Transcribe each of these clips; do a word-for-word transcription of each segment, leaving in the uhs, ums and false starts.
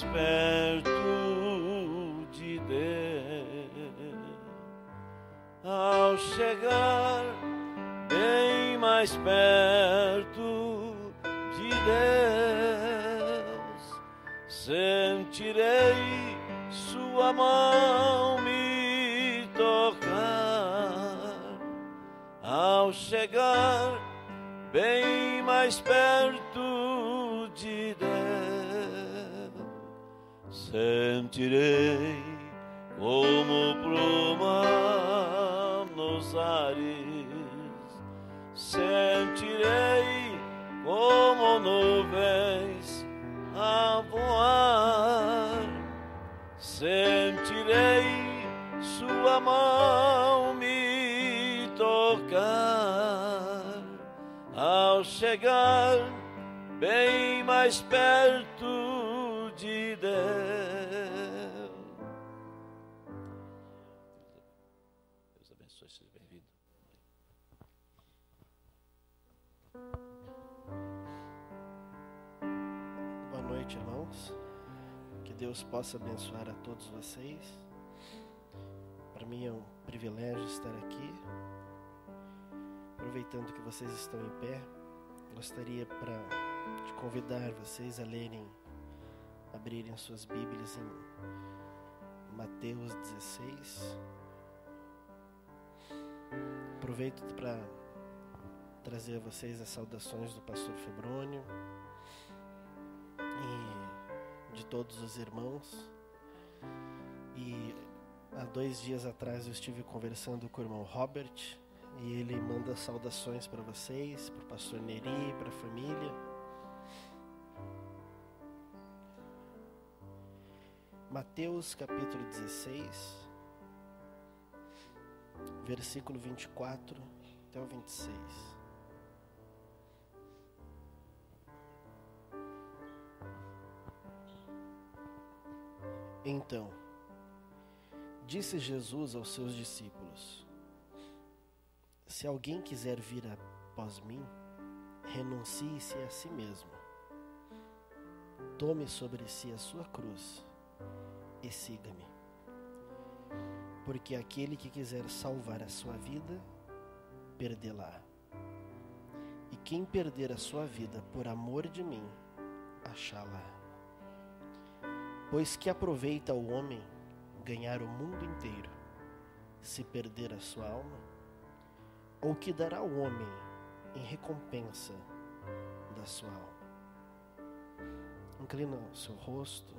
mais perto de Deus, ao chegar bem mais perto de Deus, sentirei sua mão me tocar. Ao chegar bem mais perto de Deus, sentirei como pluma nos ares, sentirei como nuvens a voar, sentirei sua mão me tocar. Ao chegar bem mais perto de Deus. Deus abençoe, seja bem-vindo. Boa noite, irmãos. Que Deus possa abençoar a todos vocês. Para mim é um privilégio estar aqui. Aproveitando que vocês estão em pé, gostaria para de convidar vocês a lerem, abrirem suas Bíblias em Mateus dezesseis. Aproveito para trazer a vocês as saudações do pastor Febrônio e de todos os irmãos. E há dois dias atrás eu estive conversando com o irmão Robert, e ele manda saudações para vocês, para o pastor Neri, para a família. Mateus capítulo dezesseis, versículo vinte e quatro até o vinte e seis. Então, disse Jesus aos seus discípulos: se alguém quiser vir após mim, renuncie-se a si mesmo. Tome sobre si a sua cruz e siga-me. Porque aquele que quiser salvar a sua vida, perdê-la. E quem perder a sua vida por amor de mim, achá-la. Pois que aproveita o homem ganhar o mundo inteiro, se perder a sua alma? Ou que dará o homem em recompensa da sua alma? Inclina o seu rosto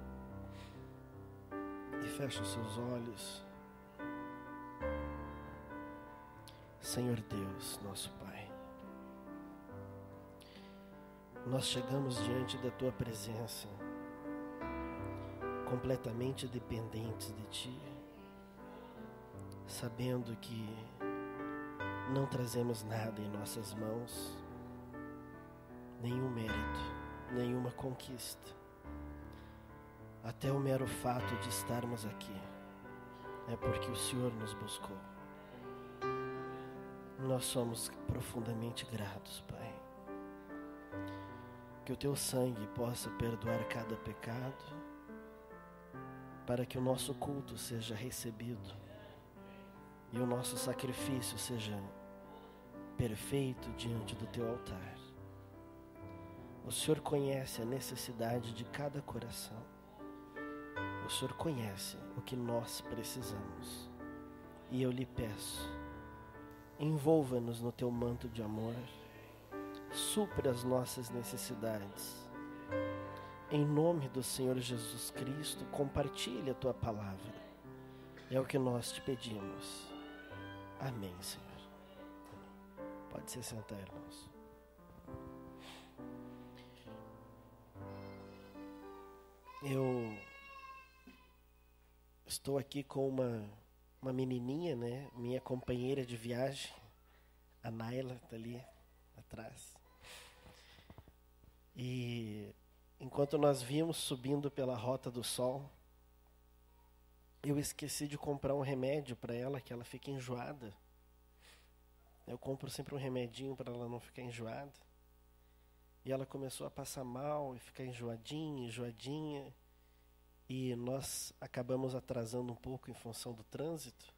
e fecha os seus olhos. Senhor Deus, nosso Pai, nós chegamos diante da Tua presença, completamente dependentes de Ti, sabendo que não trazemos nada em nossas mãos, nenhum mérito, nenhuma conquista. Até o mero fato de estarmos aqui é porque o Senhor nos buscou. Nós somos profundamente gratos, Pai. Que o Teu sangue possa perdoar cada pecado, para que o nosso culto seja recebido e o nosso sacrifício seja perfeito diante do Teu altar. O Senhor conhece a necessidade de cada coração. O Senhor conhece o que nós precisamos. E eu lhe peço, envolva-nos no Teu manto de amor, supre as nossas necessidades. Em nome do Senhor Jesus Cristo, compartilhe a Tua palavra. É o que nós te pedimos. Amém, Senhor. Pode se sentar, irmãos. Eu estou aqui com uma, uma menininha, né? Minha companheira de viagem, a Naila, está ali atrás. E enquanto nós vimos subindo pela Rota do Sol, eu esqueci de comprar um remédio para ela, que ela fica enjoada. Eu compro sempre um remedinho para ela não ficar enjoada. E ela começou a passar mal e ficar enjoadinha, enjoadinha. e nós acabamos atrasando um pouco em função do trânsito.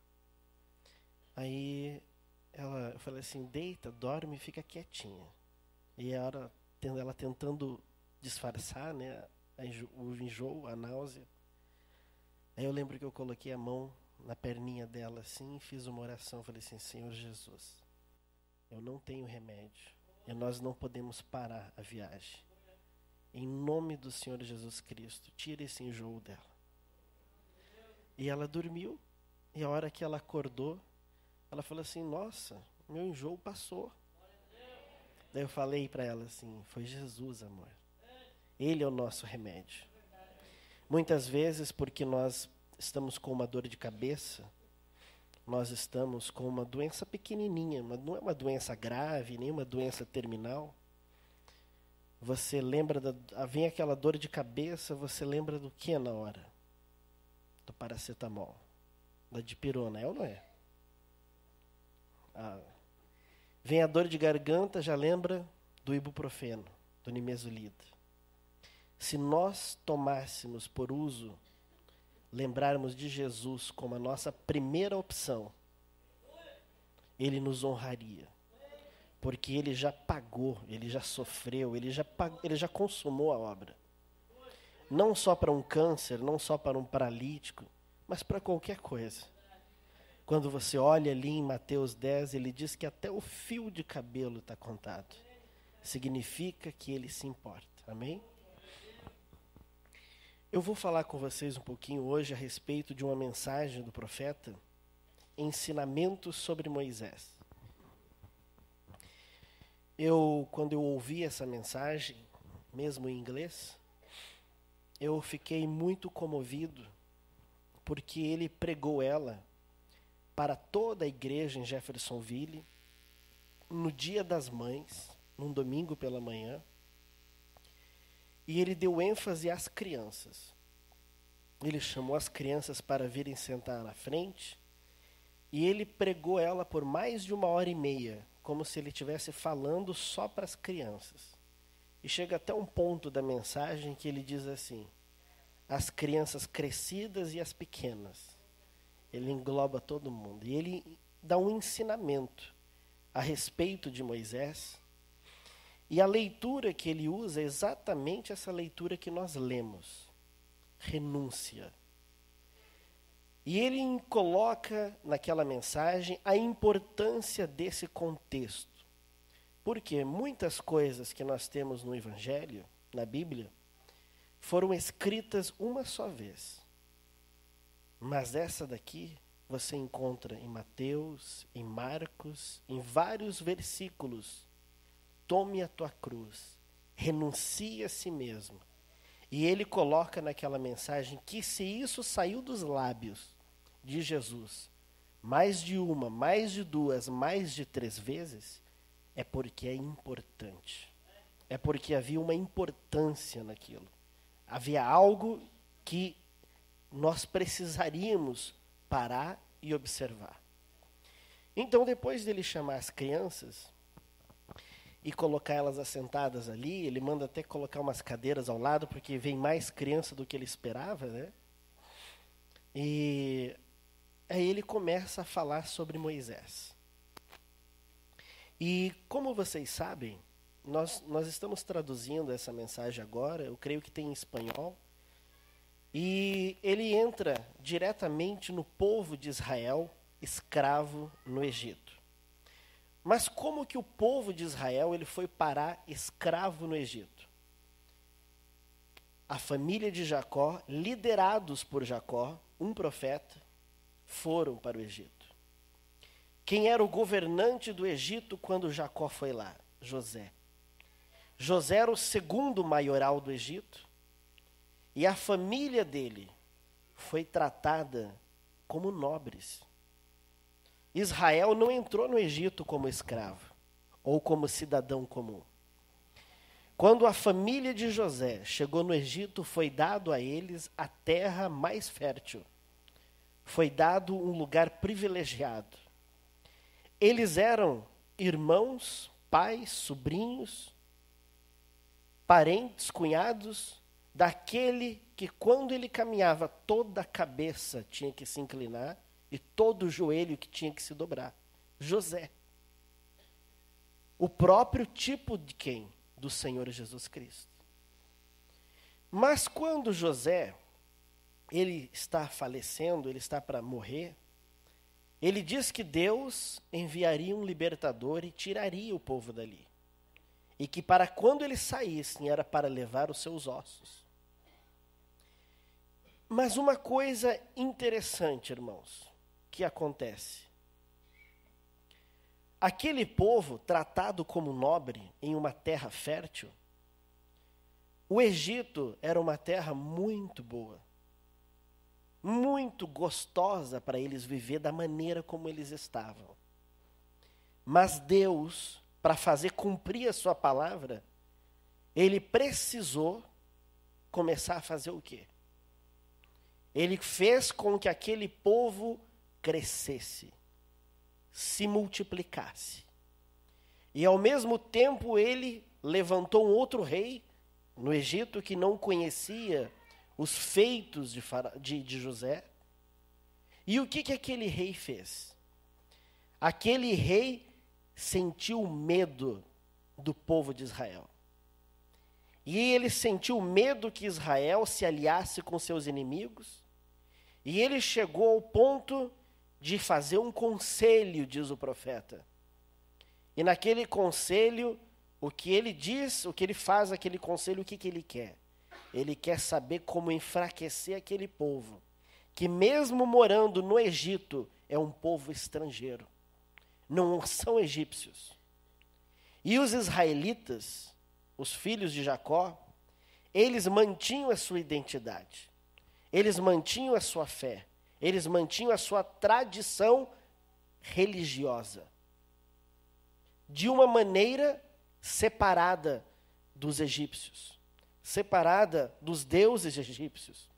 Aí ela, eu falei assim, deita, dorme e fica quietinha. E a hora, ela tentando disfarçar, né, a enjo, o enjoo, a náusea. Aí eu lembro que eu coloquei a mão na perninha dela assim e fiz uma oração. Falei assim, Senhor Jesus, eu não tenho remédio e nós não podemos parar a viagem. Em nome do Senhor Jesus Cristo, tira esse enjoo dela. E ela dormiu, e a hora que ela acordou, ela falou assim, nossa, meu enjoo passou. Daí eu falei para ela assim, foi Jesus, amor. Ele é o nosso remédio. Muitas vezes, porque nós estamos com uma dor de cabeça, nós estamos com uma doença pequenininha, mas não é uma doença grave, nem uma doença terminal. Você lembra, da, vem aquela dor de cabeça, você lembra do que na hora? Do paracetamol, da dipirona, é ou não é? Ah, vem a dor de garganta, já lembra do ibuprofeno, do nimesulida. Se nós tomássemos por uso, lembrarmos de Jesus como a nossa primeira opção, Ele nos honraria. Porque Ele já pagou, Ele já sofreu, Ele já, pagou, ele já consumou a obra. Não só para um câncer, não só para um paralítico, mas para qualquer coisa. Quando você olha ali em Mateus dez, Ele diz que até o fio de cabelo está contado. Significa que Ele se importa. Amém? Eu vou falar com vocês um pouquinho hoje a respeito de uma mensagem do profeta, ensinamentos sobre Moisés. Eu, quando eu ouvi essa mensagem, mesmo em inglês, eu fiquei muito comovido, porque ele pregou ela para toda a igreja em Jeffersonville, no Dia das Mães, num domingo pela manhã, e ele deu ênfase às crianças. Ele chamou as crianças para virem sentar na frente, e ele pregou ela por mais de uma hora e meia, como se ele estivesse falando só para as crianças. E chega até um ponto da mensagem que ele diz assim, as crianças crescidas e as pequenas. Ele engloba todo mundo. E ele dá um ensinamento a respeito de Moisés. E a leitura que ele usa é exatamente essa leitura que nós lemos. Renúncia. E ele coloca naquela mensagem a importância desse contexto. Porque muitas coisas que nós temos no Evangelho, na Bíblia, foram escritas uma só vez. Mas essa daqui você encontra em Mateus, em Marcos, em vários versículos. Tome a tua cruz, renuncie a si mesmo. E ele coloca naquela mensagem que se isso saiu dos lábios de Jesus, mais de uma, mais de duas, mais de três vezes, é porque é importante. É porque havia uma importância naquilo. Havia algo que nós precisaríamos parar e observar. Então, depois dele chamar as crianças e colocar elas assentadas ali, ele manda até colocar umas cadeiras ao lado, porque vem mais criança do que ele esperava, né? E aí ele começa a falar sobre Moisés. E como vocês sabem, nós, nós estamos traduzindo essa mensagem agora, eu creio que tem em espanhol, e ele entra diretamente no povo de Israel, escravo no Egito. Mas como que o povo de Israel ele foi parar escravo no Egito? A família de Jacó, liderados por Jacó, um profeta, foram para o Egito. Quem era o governante do Egito quando Jacó foi lá? José. José era o segundo maioral do Egito, e a família dele foi tratada como nobres. Israel não entrou no Egito como escravo ou como cidadão comum. Quando a família de José chegou no Egito, foi dado a eles a terra mais fértil. Foi dado um lugar privilegiado. Eles eram irmãos, pais, sobrinhos, parentes, cunhados daquele que quando ele caminhava, toda a cabeça tinha que se inclinar e todo o joelho que tinha que se dobrar. José. O próprio tipo de quem? Do Senhor Jesus Cristo. Mas quando José, ele está falecendo, ele está para morrer, ele diz que Deus enviaria um libertador e tiraria o povo dali. E que para quando eles saíssem era para levar os seus ossos. Mas uma coisa interessante, irmãos, que acontece. Aquele povo tratado como nobre em uma terra fértil, o Egito era uma terra muito boa, muito gostosa para eles viver da maneira como eles estavam. Mas Deus, para fazer cumprir a sua palavra, ele precisou começar a fazer o quê? Ele fez com que aquele povo crescesse, se multiplicasse. E ao mesmo tempo ele levantou um outro rei no Egito que não conhecia os feitos de, de, de José. E o que, que aquele rei fez? Aquele rei sentiu medo do povo de Israel. E ele sentiu medo que Israel se aliasse com seus inimigos. E ele chegou ao ponto de fazer um conselho, diz o profeta. E naquele conselho, o que ele diz, o que ele faz naquele conselho, o que, que ele quer? Ele quer saber como enfraquecer aquele povo, que mesmo morando no Egito, é um povo estrangeiro. Não são egípcios. E os israelitas, os filhos de Jacó, eles mantinham a sua identidade. Eles mantinham a sua fé. Eles mantinham a sua tradição religiosa. De uma maneira separada dos egípcios. Separada dos deuses egípcios.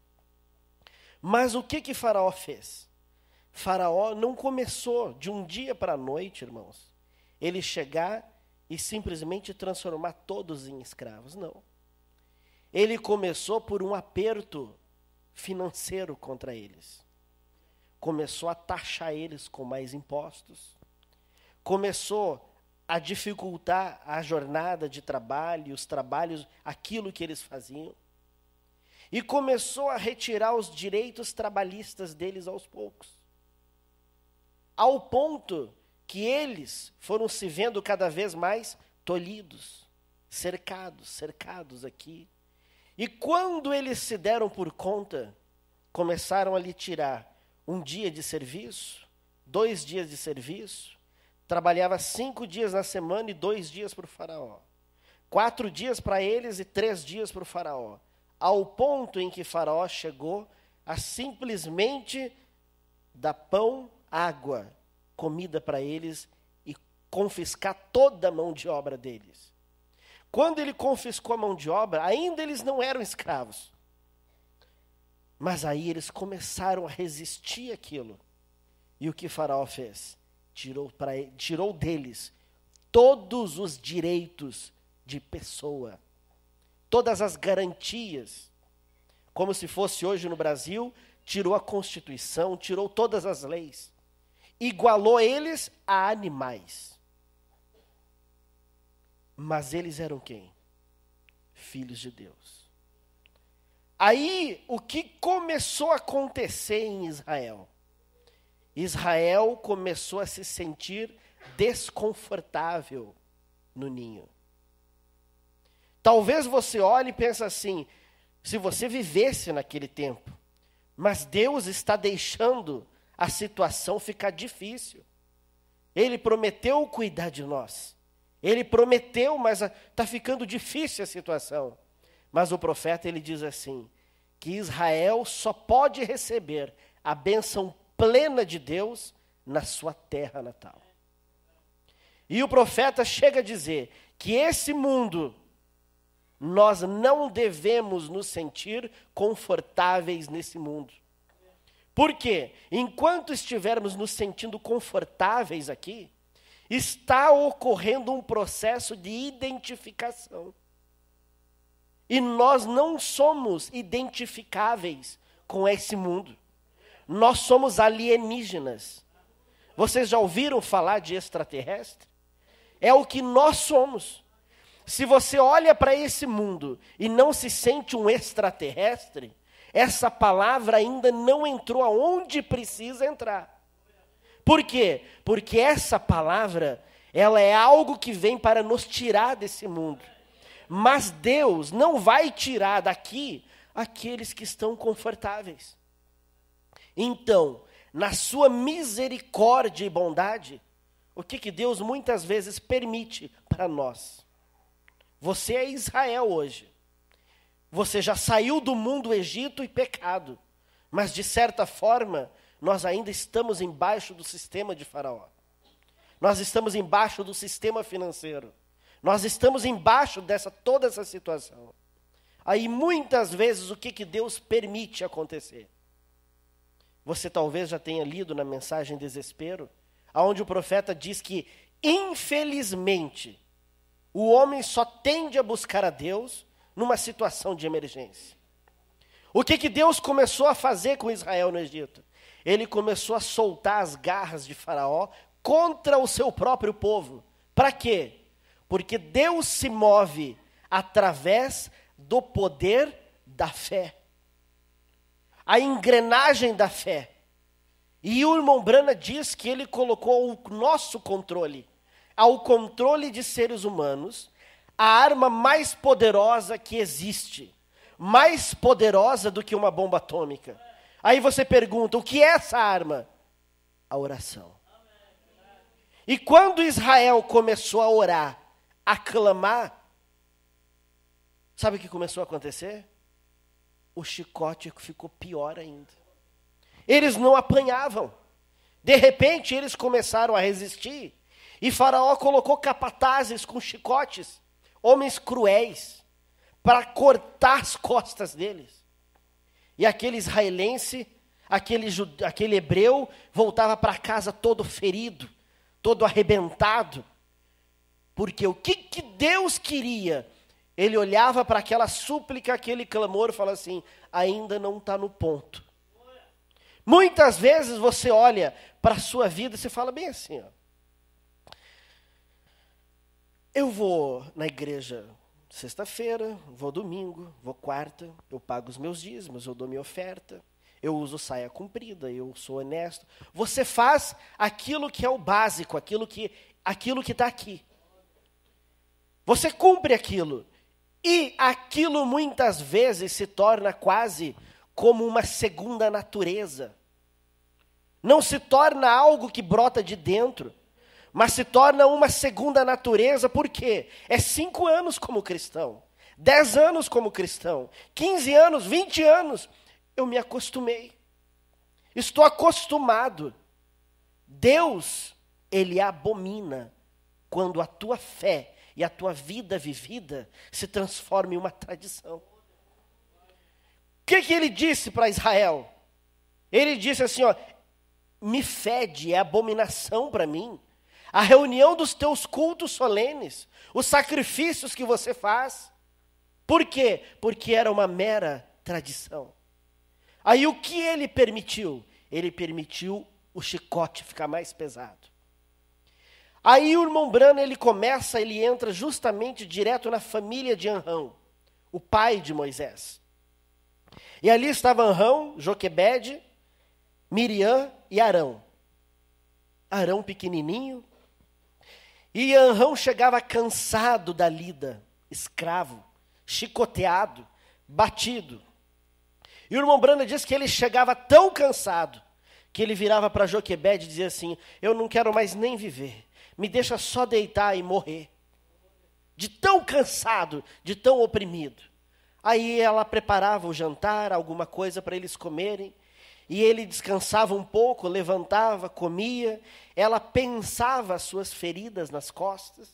Mas o que que Faraó fez? Faraó não começou de um dia para a noite, irmãos, ele chegar e simplesmente transformar todos em escravos. Não. Ele começou por um aperto financeiro contra eles. Começou a taxar eles com mais impostos. Começou a dificultar a jornada de trabalho, os trabalhos, aquilo que eles faziam. E começou a retirar os direitos trabalhistas deles aos poucos. Ao ponto que eles foram se vendo cada vez mais tolhidos, cercados, cercados aqui. E quando eles se deram por conta, começaram a lhe tirar um dia de serviço, dois dias de serviço, trabalhava cinco dias na semana e dois dias para o faraó. Quatro dias para eles e três dias para o faraó. Ao ponto em que faraó chegou a simplesmente dar pão, água, comida para eles e confiscar toda a mão de obra deles. Quando ele confiscou a mão de obra, ainda eles não eram escravos. Mas aí eles começaram a resistir àquilo. E o que Faraó fez? Tirou, pra, tirou deles todos os direitos de pessoa. Todas as garantias. Como se fosse hoje no Brasil, tirou a Constituição, tirou todas as leis. Igualou eles a animais. Mas eles eram quem? Filhos de Deus. Aí, o que começou a acontecer em Israel? Israel começou a se sentir desconfortável no ninho. Talvez você olhe e pense assim, se você vivesse naquele tempo, mas Deus está deixando a situação ficar difícil. Ele prometeu cuidar de nós. Ele prometeu, mas está ficando difícil a situação. Mas o profeta, ele diz assim, que Israel só pode receber a bênção plena de Deus na sua terra natal. E o profeta chega a dizer que esse mundo, nós não devemos nos sentir confortáveis nesse mundo. Por quê? Enquanto estivermos nos sentindo confortáveis aqui, está ocorrendo um processo de identificação. E nós não somos identificáveis com esse mundo. Nós somos alienígenas. Vocês já ouviram falar de extraterrestre? É o que nós somos. Se você olha para esse mundo e não se sente um extraterrestre, essa palavra ainda não entrou aonde precisa entrar. Por quê? Porque essa palavra, ela é algo que vem para nos tirar desse mundo. Mas Deus não vai tirar daqui aqueles que estão confortáveis. Então, na sua misericórdia e bondade, o que, que Deus muitas vezes permite para nós? Você é Israel hoje. Você já saiu do mundo Egito e pecado. Mas, de certa forma, nós ainda estamos embaixo do sistema de Faraó. Nós estamos embaixo do sistema financeiro. Nós estamos embaixo dessa toda essa situação. Aí, muitas vezes, o que, que Deus permite acontecer? Você talvez já tenha lido na mensagem Desespero, onde o profeta diz que, infelizmente, o homem só tende a buscar a Deus numa situação de emergência. O que, que Deus começou a fazer com Israel no Egito? Ele começou a soltar as garras de Faraó contra o seu próprio povo. Para quê? Porque Deus se move através do poder da fé. A engrenagem da fé. E o irmão Brana diz que ele colocou o nosso controle, ao controle de seres humanos, a arma mais poderosa que existe. Mais poderosa do que uma bomba atômica. Aí você pergunta, o que é essa arma? A oração. E quando Israel começou a orar, a clamar, sabe o que começou a acontecer? O chicote ficou pior ainda. Eles não apanhavam. De repente, eles começaram a resistir. E Faraó colocou capatazes com chicotes, homens cruéis, para cortar as costas deles. E aquele israelense, aquele, jude... aquele hebreu, voltava para casa todo ferido, todo arrebentado. Porque o que, que Deus queria? Ele olhava para aquela súplica, aquele clamor e falava assim, ainda não está no ponto. Muitas vezes você olha para a sua vida e você fala bem assim, ó, eu vou na igreja sexta-feira, vou domingo, vou quarta, eu pago os meus dízimos, eu dou minha oferta, eu uso saia comprida, eu sou honesto. Você faz aquilo que é o básico, aquilo que aquilo que está aqui. Você cumpre aquilo. E aquilo muitas vezes se torna quase como uma segunda natureza. Não se torna algo que brota de dentro, mas se torna uma segunda natureza. Por quê? É cinco anos como cristão, dez anos como cristão, quinze anos, vinte anos. Eu me acostumei. Estou acostumado. Deus, Ele abomina quando a tua fé e a tua vida vivida se transforma em uma tradição. O que, que Ele disse para Israel? Ele disse assim, ó, me fede, é abominação para mim. A reunião dos teus cultos solenes, os sacrifícios que você faz. Por quê? Porque era uma mera tradição. Aí o que ele permitiu? Ele permitiu o chicote ficar mais pesado. Aí o irmão Brana, ele começa, ele entra justamente direto na família de Anrão, o pai de Moisés. E ali estava Anrão, Joquebede, Miriam e Arão. Arão pequenininho. E Anrão chegava cansado da lida, escravo, chicoteado, batido. E o irmão Brana diz que ele chegava tão cansado, que ele virava para Joquebede e dizia assim, eu não quero mais nem viver, me deixa só deitar e morrer. De tão cansado, de tão oprimido. Aí ela preparava o jantar, alguma coisa para eles comerem, e ele descansava um pouco, levantava, comia, ela pensava as suas feridas nas costas.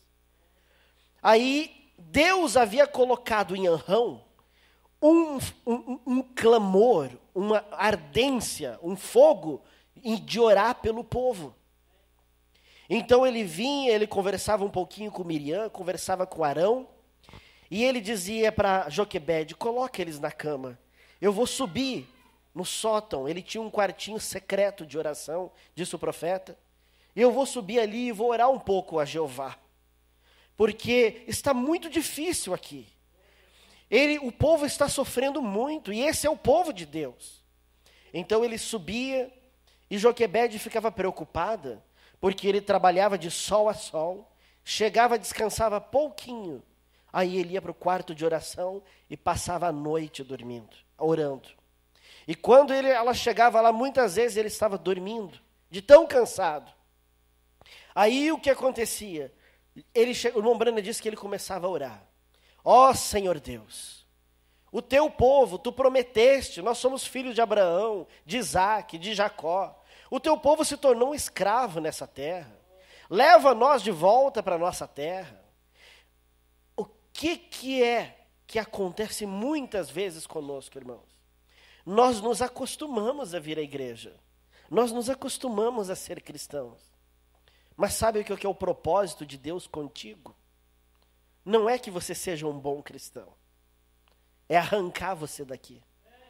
Aí Deus havia colocado em Anrão um, um, um clamor, uma ardência, um fogo de orar pelo povo. Então ele vinha, ele conversava um pouquinho com Miriam, conversava com Arão, E ele dizia para Joquebede, coloque eles na cama. Eu vou subir no sótão. Ele tinha um quartinho secreto de oração, disse o profeta. Eu vou subir ali e vou orar um pouco a Jeová. Porque está muito difícil aqui. Ele, o povo está sofrendo muito, e esse é o povo de Deus. Então ele subia, e Joquebede ficava preocupada, porque ele trabalhava de sol a sol, chegava, descansava pouquinho, aí ele ia para o quarto de oração e passava a noite dormindo, orando. E quando ele, ela chegava lá, muitas vezes ele estava dormindo, de tão cansado. Aí o que acontecia? Ele, o irmão Brana disse que ele começava a orar. Ó Senhor Deus, o teu povo, tu prometeste, nós somos filhos de Abraão, de Isaac, de Jacó. O teu povo se tornou um escravo nessa terra. Leva nós de volta para a nossa terra. O que, que é que acontece muitas vezes conosco, irmãos? Nós nos acostumamos a vir à igreja. Nós nos acostumamos a ser cristãos. Mas sabe o que é o propósito de Deus contigo? Não é que você seja um bom cristão. É arrancar você daqui.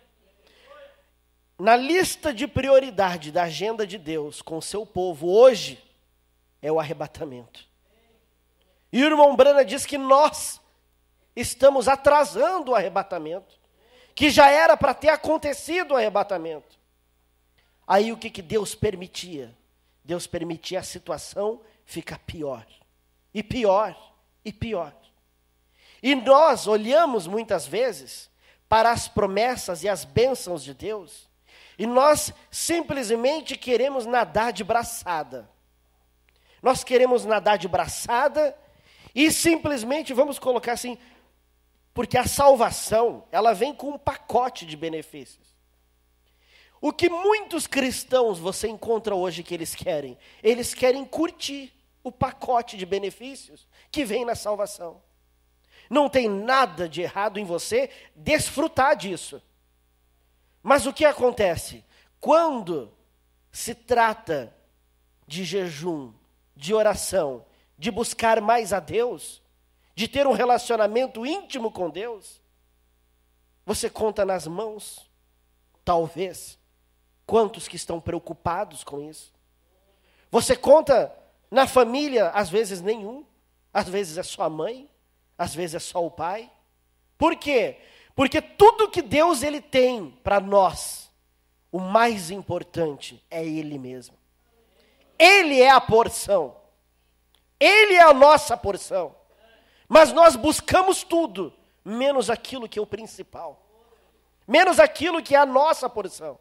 Na lista de prioridade da agenda de Deus com o seu povo hoje, é o arrebatamento. E o irmão Brana diz que nós estamos atrasando o arrebatamento, que já era para ter acontecido o arrebatamento. Aí o que, que Deus permitia? Deus permitia a situação ficar pior, e pior, e pior. E nós olhamos muitas vezes para as promessas e as bênçãos de Deus, e nós simplesmente queremos nadar de braçada. Nós queremos nadar de braçada e simplesmente vamos colocar assim, porque a salvação, ela vem com um pacote de benefícios. O que muitos cristãos você encontra hoje que eles querem? Eles querem curtir o pacote de benefícios que vem na salvação. Não tem nada de errado em você desfrutar disso. Mas o que acontece? Quando se trata de jejum, de oração, de buscar mais a Deus, de ter um relacionamento íntimo com Deus, você conta nas mãos, talvez, quantos que estão preocupados com isso. Você conta na família, às vezes nenhum, às vezes é só a mãe, às vezes é só o pai. Por quê? Porque tudo que Deus ele tem para nós, o mais importante é Ele mesmo. Ele é a porção. Ele é a nossa porção. Mas nós buscamos tudo, menos aquilo que é o principal. Menos aquilo que é a nossa porção.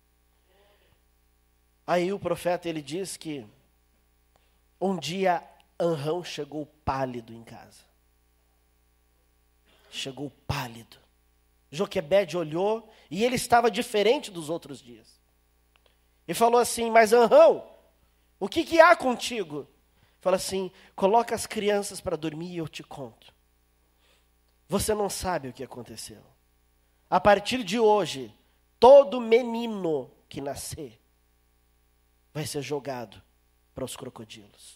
Aí o profeta ele diz que um dia Anrão chegou pálido em casa. Chegou pálido. Joquebede olhou e ele estava diferente dos outros dias. E falou assim, mas Anrão, o que, que há contigo? Fala assim, coloca as crianças para dormir e eu te conto. Você não sabe o que aconteceu. A partir de hoje, todo menino que nascer vai ser jogado para os crocodilos.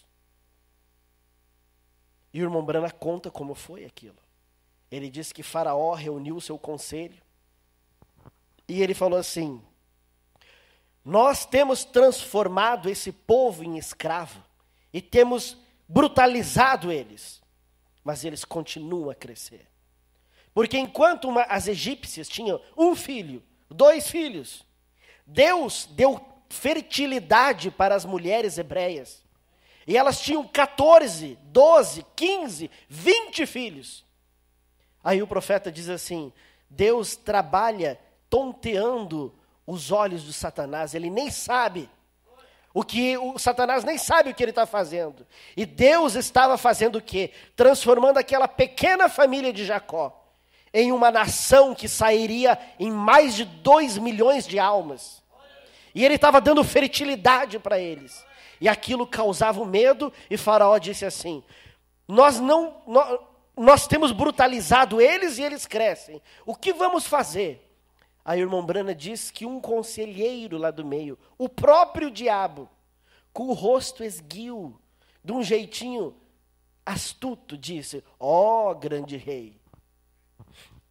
E o irmão Brana conta como foi aquilo. Ele disse que Faraó reuniu o seu conselho e ele falou assim, nós temos transformado esse povo em escravo e temos brutalizado eles, mas eles continuam a crescer. Porque enquanto uma, as egípcias tinham um filho, dois filhos, Deus deu fertilidade para as mulheres hebreias. E elas tinham quatorze, doze, quinze, vinte filhos. Aí o profeta diz assim, Deus trabalha tonteando os olhos de Satanás, ele nem sabe. O que o Satanás nem sabe o que ele está fazendo. E Deus estava fazendo o quê? Transformando aquela pequena família de Jacó em uma nação que sairia em mais de dois milhões de almas. E ele estava dando fertilidade para eles. E aquilo causava medo, e Faraó disse assim, nós não, nós, nós temos brutalizado eles e eles crescem. O que vamos fazer? Aí o irmão Brana diz que um conselheiro lá do meio, o próprio diabo, com o rosto esguio, de um jeitinho astuto, disse, ó grande rei,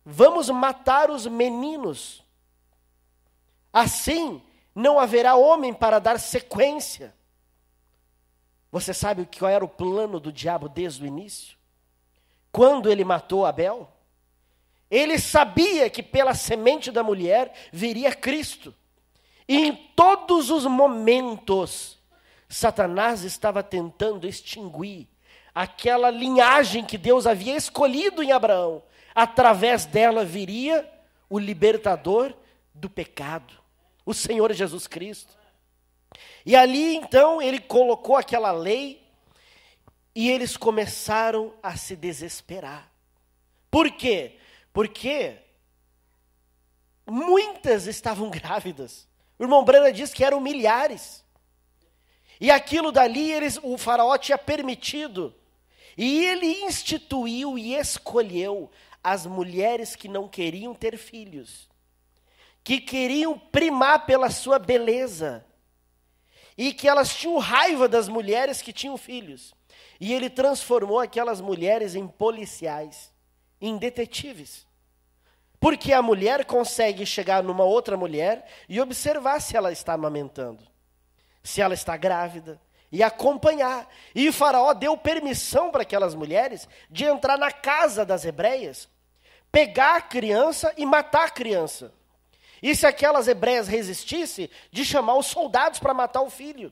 vamos matar os meninos. Assim, não haverá homem para dar sequência. Você sabe qual era o plano do diabo desde o início? Quando ele matou Abel, ele sabia que pela semente da mulher viria Cristo. E em todos os momentos, Satanás estava tentando extinguir aquela linhagem que Deus havia escolhido em Abraão. Através dela viria o libertador do pecado, o Senhor Jesus Cristo. E ali então ele colocou aquela lei e eles começaram a se desesperar. Por quê? Porque muitas estavam grávidas. O irmão Brana diz que eram milhares. E aquilo dali eles, o faraó tinha permitido. E ele instituiu e escolheu as mulheres que não queriam ter filhos, que queriam primar pela sua beleza, e que elas tinham raiva das mulheres que tinham filhos. E ele transformou aquelas mulheres em policiais, em detetives. Porque a mulher consegue chegar numa outra mulher e observar se ela está amamentando, se ela está grávida, e acompanhar. E o faraó deu permissão para aquelas mulheres de entrar na casa das hebreias, pegar a criança e matar a criança. E se aquelas hebreias resistissem, de chamar os soldados para matar o filho.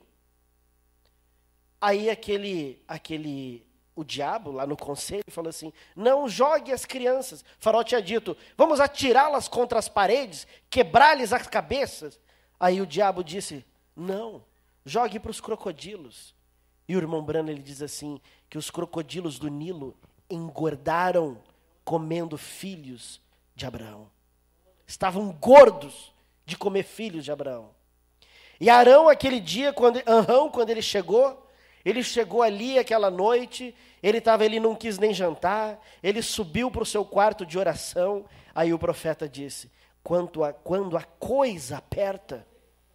Aí aquele, aquele, o diabo lá no conselho falou assim, não jogue as crianças. O faraó tinha dito, vamos atirá-las contra as paredes, quebrar-lhes as cabeças. Aí o diabo disse, não, jogue para os crocodilos. E o irmão Brana, ele diz assim, que os crocodilos do Nilo engordaram comendo filhos de Abraão. Estavam gordos de comer filhos de Abraão. E Arão, aquele dia, quando, Arão, quando ele chegou, ele chegou ali aquela noite, ele estava ali, não quis nem jantar, ele subiu para o seu quarto de oração. Aí o profeta disse, quando a, quando a coisa aperta,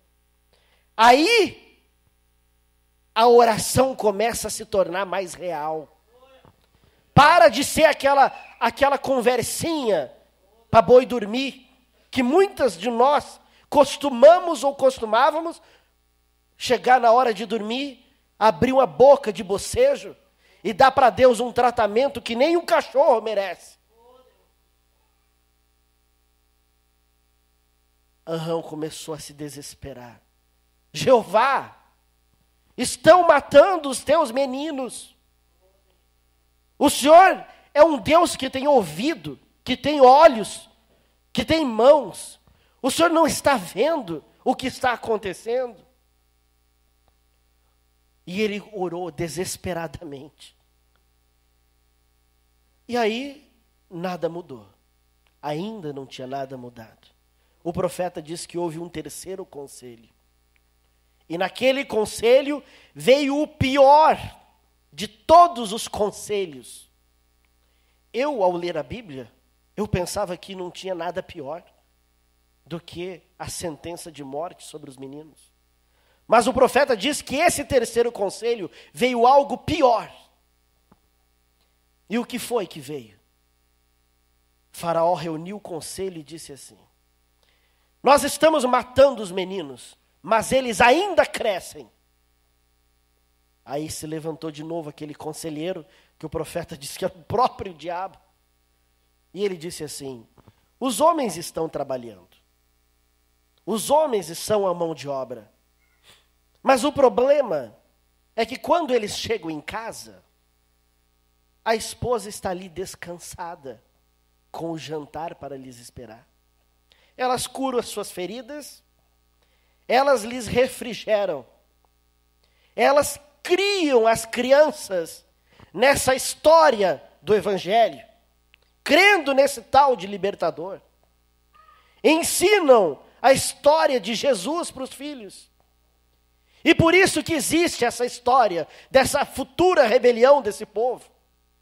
aí a oração começa a se tornar mais real. Para de ser aquela, aquela conversinha para boi dormir, que muitas de nós costumamos ou costumávamos chegar na hora de dormir, abrir uma boca de bocejo e dar para Deus um tratamento que nem um cachorro merece. Arão começou a se desesperar. Jeová, estão matando os teus meninos. O Senhor é um Deus que tem ouvido, que tem olhos, que tem mãos. O Senhor não está vendo o que está acontecendo? E ele orou desesperadamente. E aí, nada mudou. Ainda não tinha nada mudado. O profeta diz que houve um terceiro conselho. E naquele conselho veio o pior de todos os conselhos. Eu, ao ler a Bíblia, eu pensava que não tinha nada pior do que a sentença de morte sobre os meninos. Mas o profeta diz que esse terceiro conselho veio algo pior. E o que foi que veio? Faraó reuniu o conselho e disse assim, nós estamos matando os meninos, mas eles ainda crescem. Aí se levantou de novo aquele conselheiro, que o profeta disse que era o próprio diabo. E ele disse assim, os homens estão trabalhando. Os homens são a mão de obra. Mas o problema é que quando eles chegam em casa, a esposa está ali descansada, com o jantar para lhes esperar. Elas curam as suas feridas, elas lhes refrigeram, elas criam as crianças nessa história do Evangelho, crendo nesse tal de libertador. Ensinam a história de Jesus para os filhos. E por isso que existe essa história dessa futura rebelião desse povo.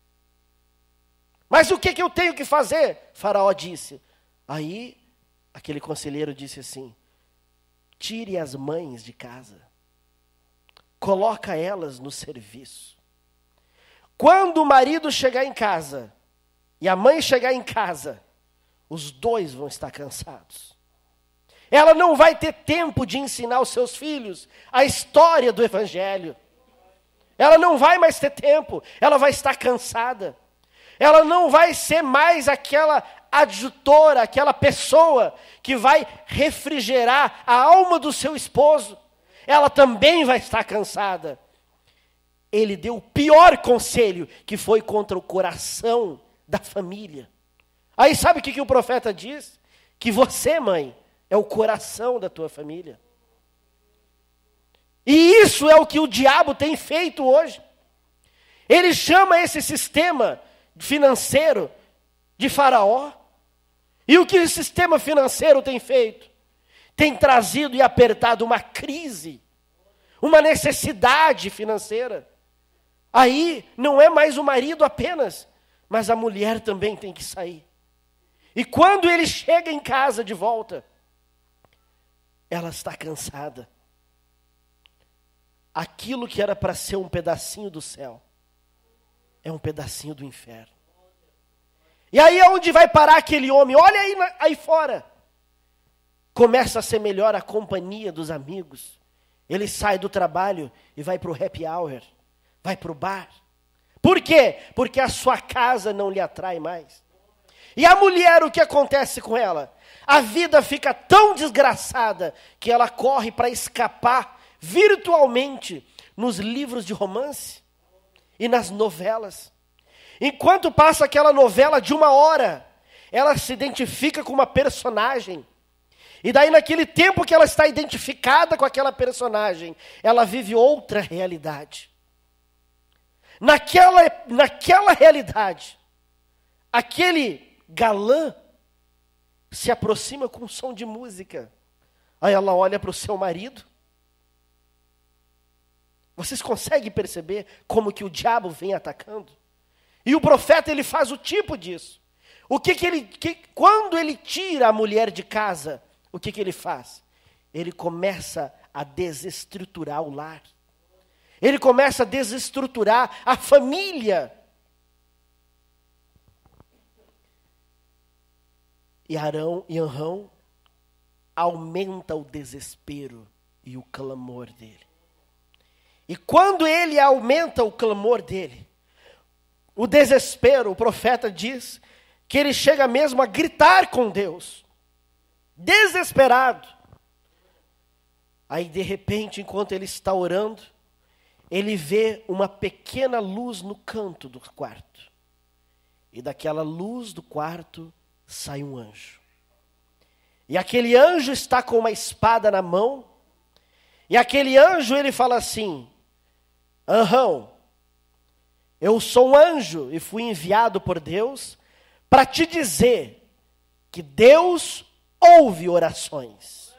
Mas o que, que eu tenho que fazer? Faraó disse. Aí, aquele conselheiro disse assim, tire as mães de casa, coloca elas no serviço. Quando o marido chegar em casa, e a mãe chegar em casa, Os dois vão estar cansados. Ela não vai ter tempo de ensinar aos seus filhos a história do Evangelho. Ela não vai mais ter tempo, ela vai estar cansada. Ela não vai ser mais aquela adjutora, aquela pessoa que vai refrigerar a alma do seu esposo. Ela também vai estar cansada. Ele deu o pior conselho, que foi contra o coração da família. Aí sabe o que, que o profeta diz? Que você, mãe, é o coração da tua família. E isso é o que o diabo tem feito hoje. Ele chama esse sistema financeiro de Faraó. E o que o sistema financeiro tem feito? Tem trazido e apertado uma crise, uma necessidade financeira. Aí não é mais o marido apenas, mas a mulher também tem que sair. E quando ele chega em casa de volta, ela está cansada. Aquilo que era para ser um pedacinho do céu, é um pedacinho do inferno. E aí é onde vai parar aquele homem? Olha aí, aí fora. Começa a ser melhor a companhia dos amigos. Ele sai do trabalho e vai para o happy hour, vai para o bar. Por quê? Porque a sua casa não lhe atrai mais. E a mulher, o que acontece com ela? A vida fica tão desgraçada que ela corre para escapar virtualmente nos livros de romance e nas novelas. Enquanto passa aquela novela de uma hora, ela se identifica com uma personagem. E daí naquele tempo que ela está identificada com aquela personagem, ela vive outra realidade. Naquela, naquela realidade, aquele galã se aproxima com um som de música. Aí ela olha para o seu marido. Vocês conseguem perceber como que o diabo vem atacando? E o profeta, ele faz o tipo disso. O que que ele, que, quando ele tira a mulher de casa, o que que ele faz? Ele começa a desestruturar o lar. Ele começa a desestruturar a família. E Arão e Arão aumenta o desespero e o clamor dele. E quando ele aumenta o clamor dele, o desespero, o profeta diz que ele chega mesmo a gritar com Deus, desesperado. Aí de repente, enquanto ele está orando, ele vê uma pequena luz no canto do quarto. E daquela luz do quarto sai um anjo. E aquele anjo está com uma espada na mão. E aquele anjo, ele fala assim: Arão, eu sou um anjo e fui enviado por Deus para te dizer que Deus ouve orações.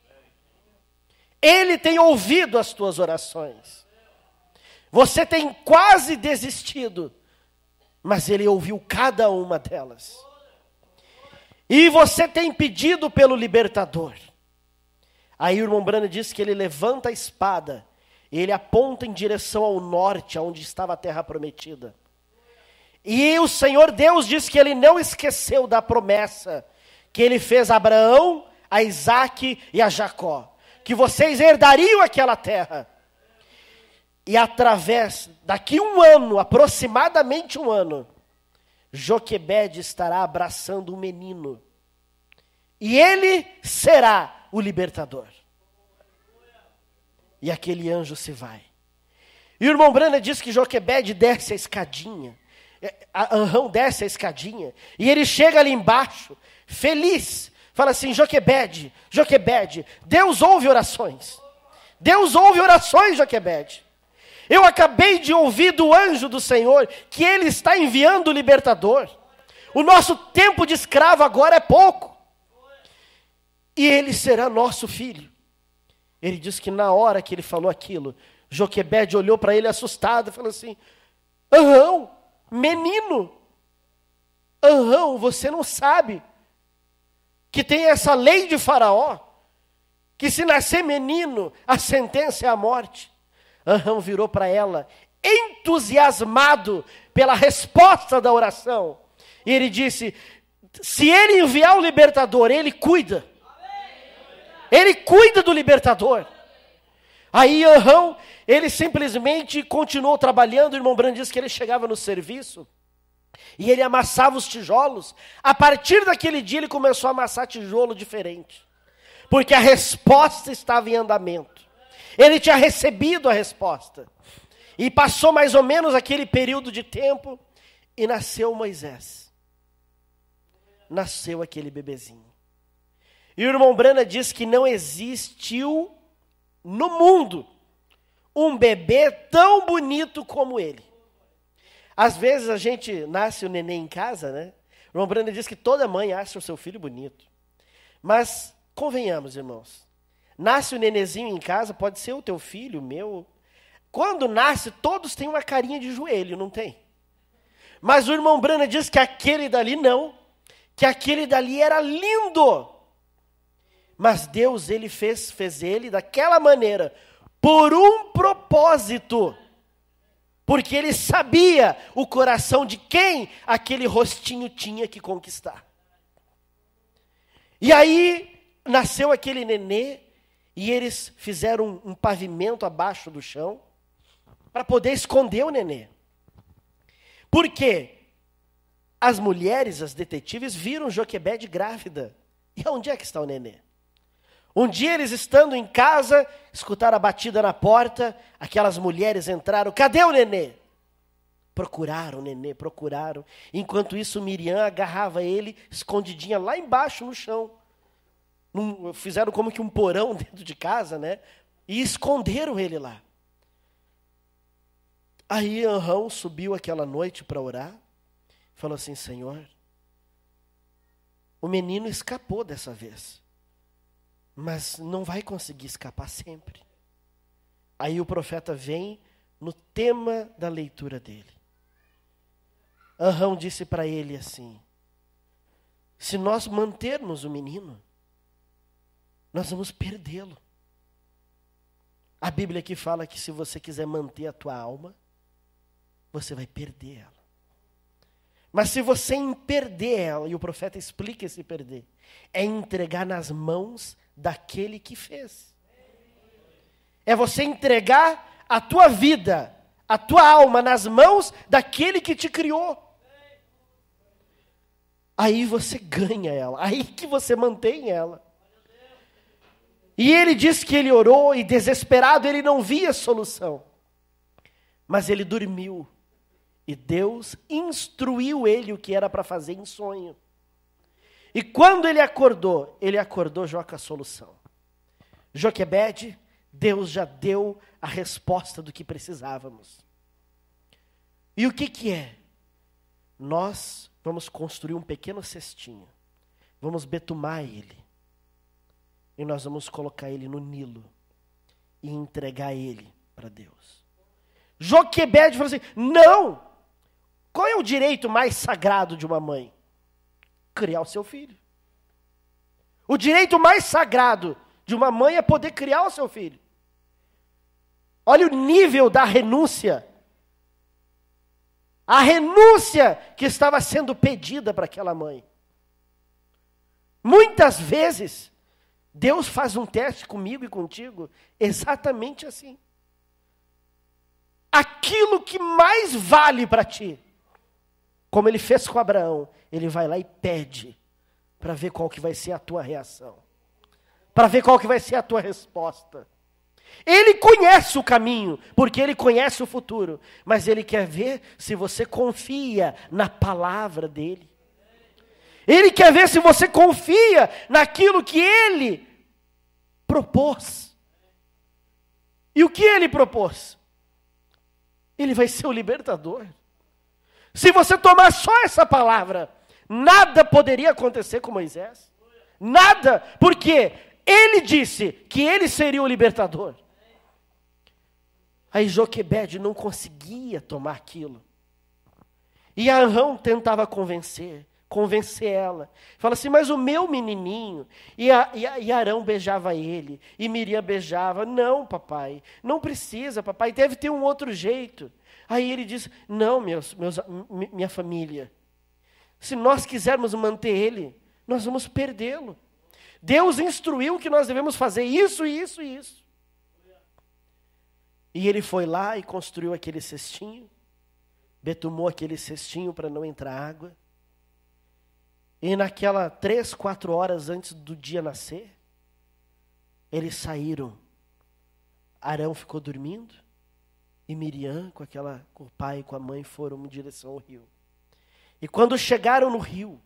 Ele tem ouvido as tuas orações. Você tem quase desistido, mas Ele ouviu cada uma delas. E você tem pedido pelo libertador. Aí o irmão Branham diz que ele levanta a espada e ele aponta em direção ao norte, aonde estava a terra prometida. E o Senhor Deus diz que ele não esqueceu da promessa que ele fez a Abraão, a Isaque e a Jacó, que vocês herdariam aquela terra. E através, daqui um ano, aproximadamente um ano, Joquebede estará abraçando um menino. E ele será o libertador. E aquele anjo se vai. E o irmão Branham diz que Joquebede desce a escadinha. Arão desce a escadinha. E ele chega ali embaixo, feliz. Fala assim: Joquebede, Joquebede, Deus ouve orações. Deus ouve orações, Joquebede. Eu acabei de ouvir do anjo do Senhor que Ele está enviando o libertador. O nosso tempo de escravo agora é pouco. E ele será nosso filho. Ele diz que na hora que ele falou aquilo, Joquebede olhou para ele assustado e falou assim: Arão, menino, Arão, você não sabe que tem essa lei de Faraó, que se nascer menino, a sentença é a morte. Arão virou para ela, entusiasmado pela resposta da oração. E ele disse: Se ele enviar o libertador, ele cuida. Ele cuida do libertador. Aí Arão, ele simplesmente continuou trabalhando. O irmão Branham disse que ele chegava no serviço e ele amassava os tijolos. A partir daquele dia ele começou a amassar tijolo diferente, porque a resposta estava em andamento. Ele tinha recebido a resposta. E passou mais ou menos aquele período de tempo e nasceu Moisés. Nasceu aquele bebezinho. E o irmão Branham diz que não existiu no mundo um bebê tão bonito como ele. Às vezes a gente nasce o neném em casa, né? O irmão Branham diz que toda mãe acha o seu filho bonito. Mas, convenhamos, irmãos, nasce o nenezinho em casa, pode ser o teu filho, o meu. Quando nasce, todos têm uma carinha de joelho, não tem? Mas o irmão Branham diz que aquele dali não, que aquele dali era lindo. Mas Deus, ele fez, fez ele daquela maneira, por um propósito. Porque ele sabia o coração de quem aquele rostinho tinha que conquistar. E aí, nasceu aquele nenê, e eles fizeram um, um pavimento abaixo do chão, para poder esconder o nenê. Por quê? As mulheres, as detetives, viram Joquebede grávida. E onde é que está o nenê? Um dia eles estando em casa, escutaram a batida na porta, aquelas mulheres entraram, cadê o nenê? Procuraram o nenê, procuraram. Enquanto isso, Miriam agarrava ele, escondidinha lá embaixo no chão. Num, fizeram como que um porão dentro de casa, né? E esconderam ele lá. Aí Arão subiu aquela noite para orar, falou assim, Senhor, o menino escapou dessa vez, mas não vai conseguir escapar sempre. Aí o profeta vem no tema da leitura dele. Arão disse para ele assim, se nós mantermos o menino, nós vamos perdê-lo. A Bíblia aqui fala que se você quiser manter a tua alma, você vai perder ela. Mas se você em perder ela, e o profeta explica esse perder, é entregar nas mãos daquele que fez. É você entregar a tua vida, a tua alma nas mãos daquele que te criou. Aí você ganha ela, aí que você mantém ela. E ele disse que ele orou e desesperado ele não via solução. Mas ele dormiu. E Deus instruiu ele o que era para fazer em sonho. E quando ele acordou, ele acordou já com a solução. Joquebede, Deus já deu a resposta do que precisávamos. E o que que é? Nós vamos construir um pequeno cestinho. Vamos betumar ele. E nós vamos colocar ele no Nilo. E entregar ele para Deus. Joquebede falou assim, não! Qual é o direito mais sagrado de uma mãe? Criar o seu filho. O direito mais sagrado de uma mãe é poder criar o seu filho. Olha o nível da renúncia. A renúncia que estava sendo pedida para aquela mãe. Muitas vezes, Deus faz um teste comigo e contigo exatamente assim. Aquilo que mais vale para ti, como ele fez com Abraão, ele vai lá e pede, para ver qual que vai ser a tua reação, para ver qual que vai ser a tua resposta. Ele conhece o caminho, porque ele conhece o futuro, mas ele quer ver se você confia na palavra dele. Ele quer ver se você confia naquilo que ele propôs. E o que ele propôs? Ele vai ser o libertador. Se você tomar só essa palavra, nada poderia acontecer com Moisés. Nada, porque ele disse que ele seria o libertador. Aí Joquebede não conseguia tomar aquilo. E Arão tentava convencer, convencer ela. Fala assim, mas o meu menininho. E, a, e, a, e Arão beijava ele, e Miriam beijava. Não, papai, não precisa, papai, deve ter um outro jeito. Aí ele diz, não, meus, meus, minha família, se nós quisermos manter ele, nós vamos perdê-lo. Deus instruiu que nós devemos fazer isso, isso e isso. E ele foi lá e construiu aquele cestinho, betumou aquele cestinho para não entrar água. E naquela três, quatro horas antes do dia nascer, eles saíram. Arão ficou dormindo e Miriam, com, aquela, com o pai e com a mãe, foram em direção ao rio. E quando chegaram no rio,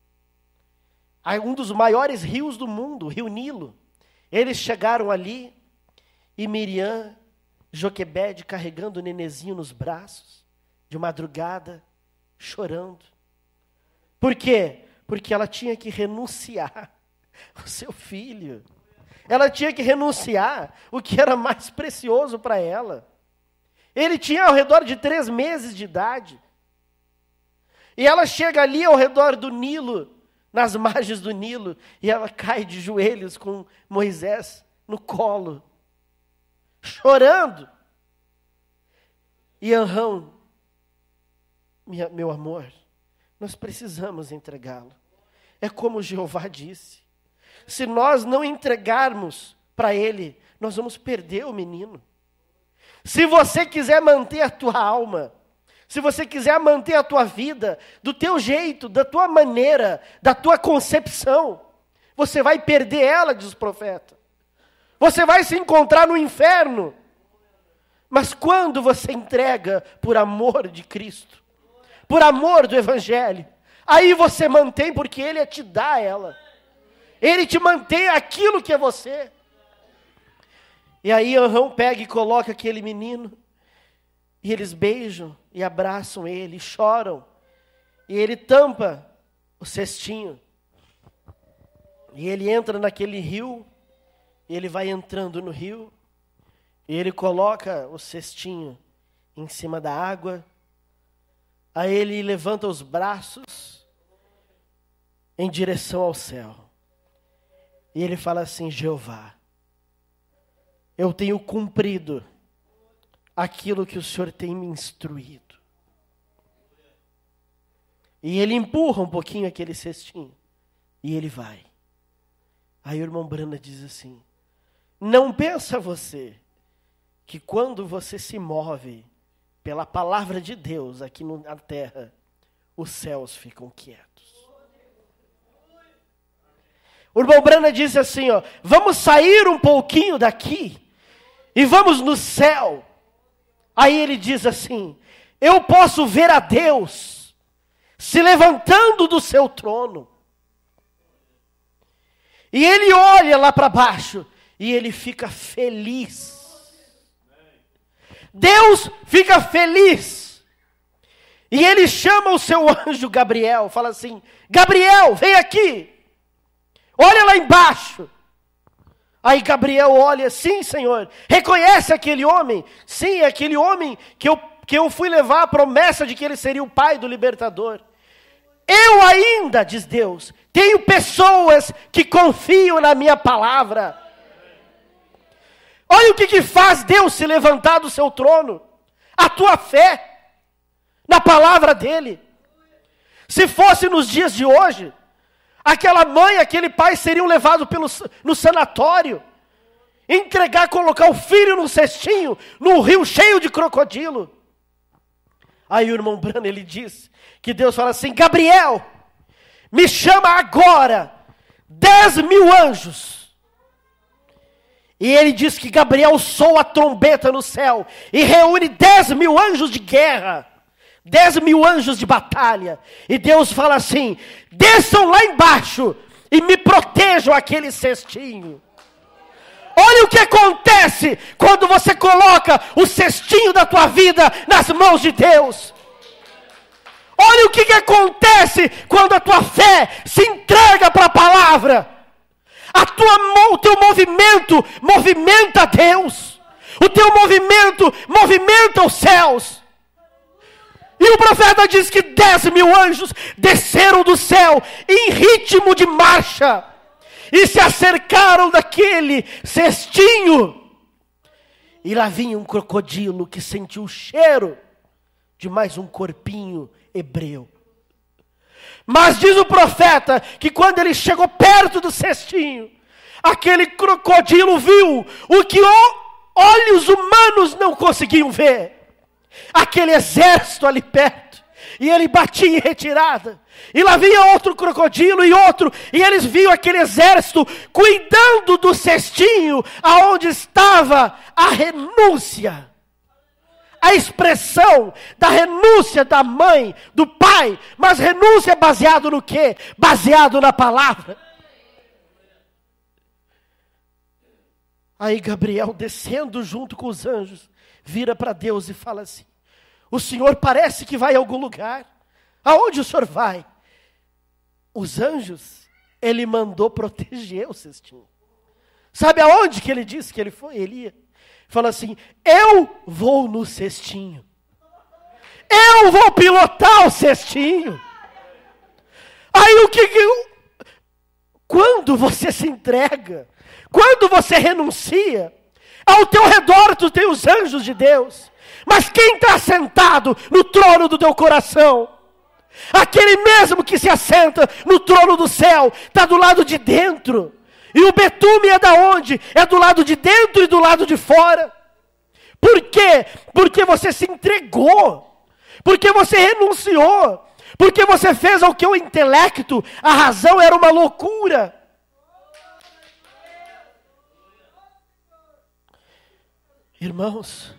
um dos maiores rios do mundo, o Rio Nilo, eles chegaram ali e Miriam, Joquebede, carregando o nenezinho nos braços, de madrugada, chorando. Por quê? Porque ela tinha que renunciar ao seu filho. Ela tinha que renunciar o que era mais precioso para ela. Ele tinha ao redor de três meses de idade. E ela chega ali ao redor do Nilo, nas margens do Nilo, e ela cai de joelhos com Moisés no colo, chorando. E Arão, meu amor, nós precisamos entregá-lo. É como Jeová disse, se nós não entregarmos para ele, nós vamos perder o menino. Se você quiser manter a tua alma, se você quiser manter a tua vida do teu jeito, da tua maneira, da tua concepção, você vai perder ela, diz o profeta. Você vai se encontrar no inferno. Mas quando você entrega por amor de Cristo, por amor do Evangelho, aí você mantém, porque Ele te dá ela. Ele te mantém aquilo que é você. E aí Arão pega e coloca aquele menino, e eles beijam e abraçam ele, e choram. E ele tampa o cestinho. E ele entra naquele rio, e ele vai entrando no rio, e ele coloca o cestinho em cima da água. Aí ele levanta os braços em direção ao céu. E ele fala assim: Jeová, eu tenho cumprido aquilo que o Senhor tem me instruído. E ele empurra um pouquinho aquele cestinho. E ele vai. Aí o irmão Brana diz assim: não pensa você que quando você se move pela palavra de Deus aqui na terra, os céus ficam quietos. O irmão Brana disse assim, ó, vamos sair um pouquinho daqui e vamos no céu. Aí ele diz assim: eu posso ver a Deus se levantando do seu trono. E ele olha lá para baixo e ele fica feliz. Deus fica feliz. E ele chama o seu anjo Gabriel, fala assim: Gabriel, vem aqui. Olha lá embaixo. Aí Gabriel olha: sim, Senhor. Reconhece aquele homem? Sim, aquele homem que eu, que eu fui levar a promessa de que ele seria o pai do libertador. Eu ainda, diz Deus, tenho pessoas que confiam na minha palavra. Olha o que, que faz Deus se levantar do seu trono. A tua fé na palavra dele. Se fosse nos dias de hoje, aquela mãe, aquele pai seriam levados pelo, no sanatório, entregar, colocar o filho num cestinho, num rio cheio de crocodilo. Aí o irmão Brana, ele diz que Deus fala assim: Gabriel, me chama agora dez mil anjos. E ele diz que Gabriel soa a trombeta no céu e reúne dez mil anjos de guerra. Dez mil anjos de batalha. E Deus fala assim: desçam lá embaixo e me protejam aquele cestinho. Olha o que acontece quando você coloca o cestinho da tua vida nas mãos de Deus. Olha o que, que acontece quando a tua fé se entrega para a palavra. A tua, o teu movimento movimenta Deus. O teu movimento movimenta os céus. E o profeta diz que dez mil anjos desceram do céu em ritmo de marcha e se acercaram daquele cestinho. E lá vinha um crocodilo que sentiu o cheiro de mais um corpinho hebreu. Mas diz o profeta que quando ele chegou perto do cestinho, aquele crocodilo viu o que olhos humanos não conseguiam ver. Aquele exército ali perto. E ele batia em retirada. E lá vinha outro crocodilo e outro. E eles viam aquele exército cuidando do cestinho aonde estava a renúncia. A expressão da renúncia da mãe, do pai. Mas renúncia baseado no quê? Baseado na palavra. Aí Gabriel, descendo junto com os anjos, vira para Deus e fala assim: o Senhor parece que vai a algum lugar. Aonde o Senhor vai? Os anjos, ele mandou proteger o cestinho. Sabe aonde que ele disse que ele foi? Ele ia. Fala assim: eu vou no cestinho. Eu vou pilotar o cestinho. Aí o que... que quando você se entrega, quando você renuncia, ao teu redor tu tem os anjos de Deus. Mas quem está sentado no trono do teu coração? Aquele mesmo que se assenta no trono do céu, está do lado de dentro. E o betume é da onde? É do lado de dentro e do lado de fora. Por quê? Porque você se entregou. Porque você renunciou. Porque você fez ao que o intelecto, a razão era uma loucura. Irmãos,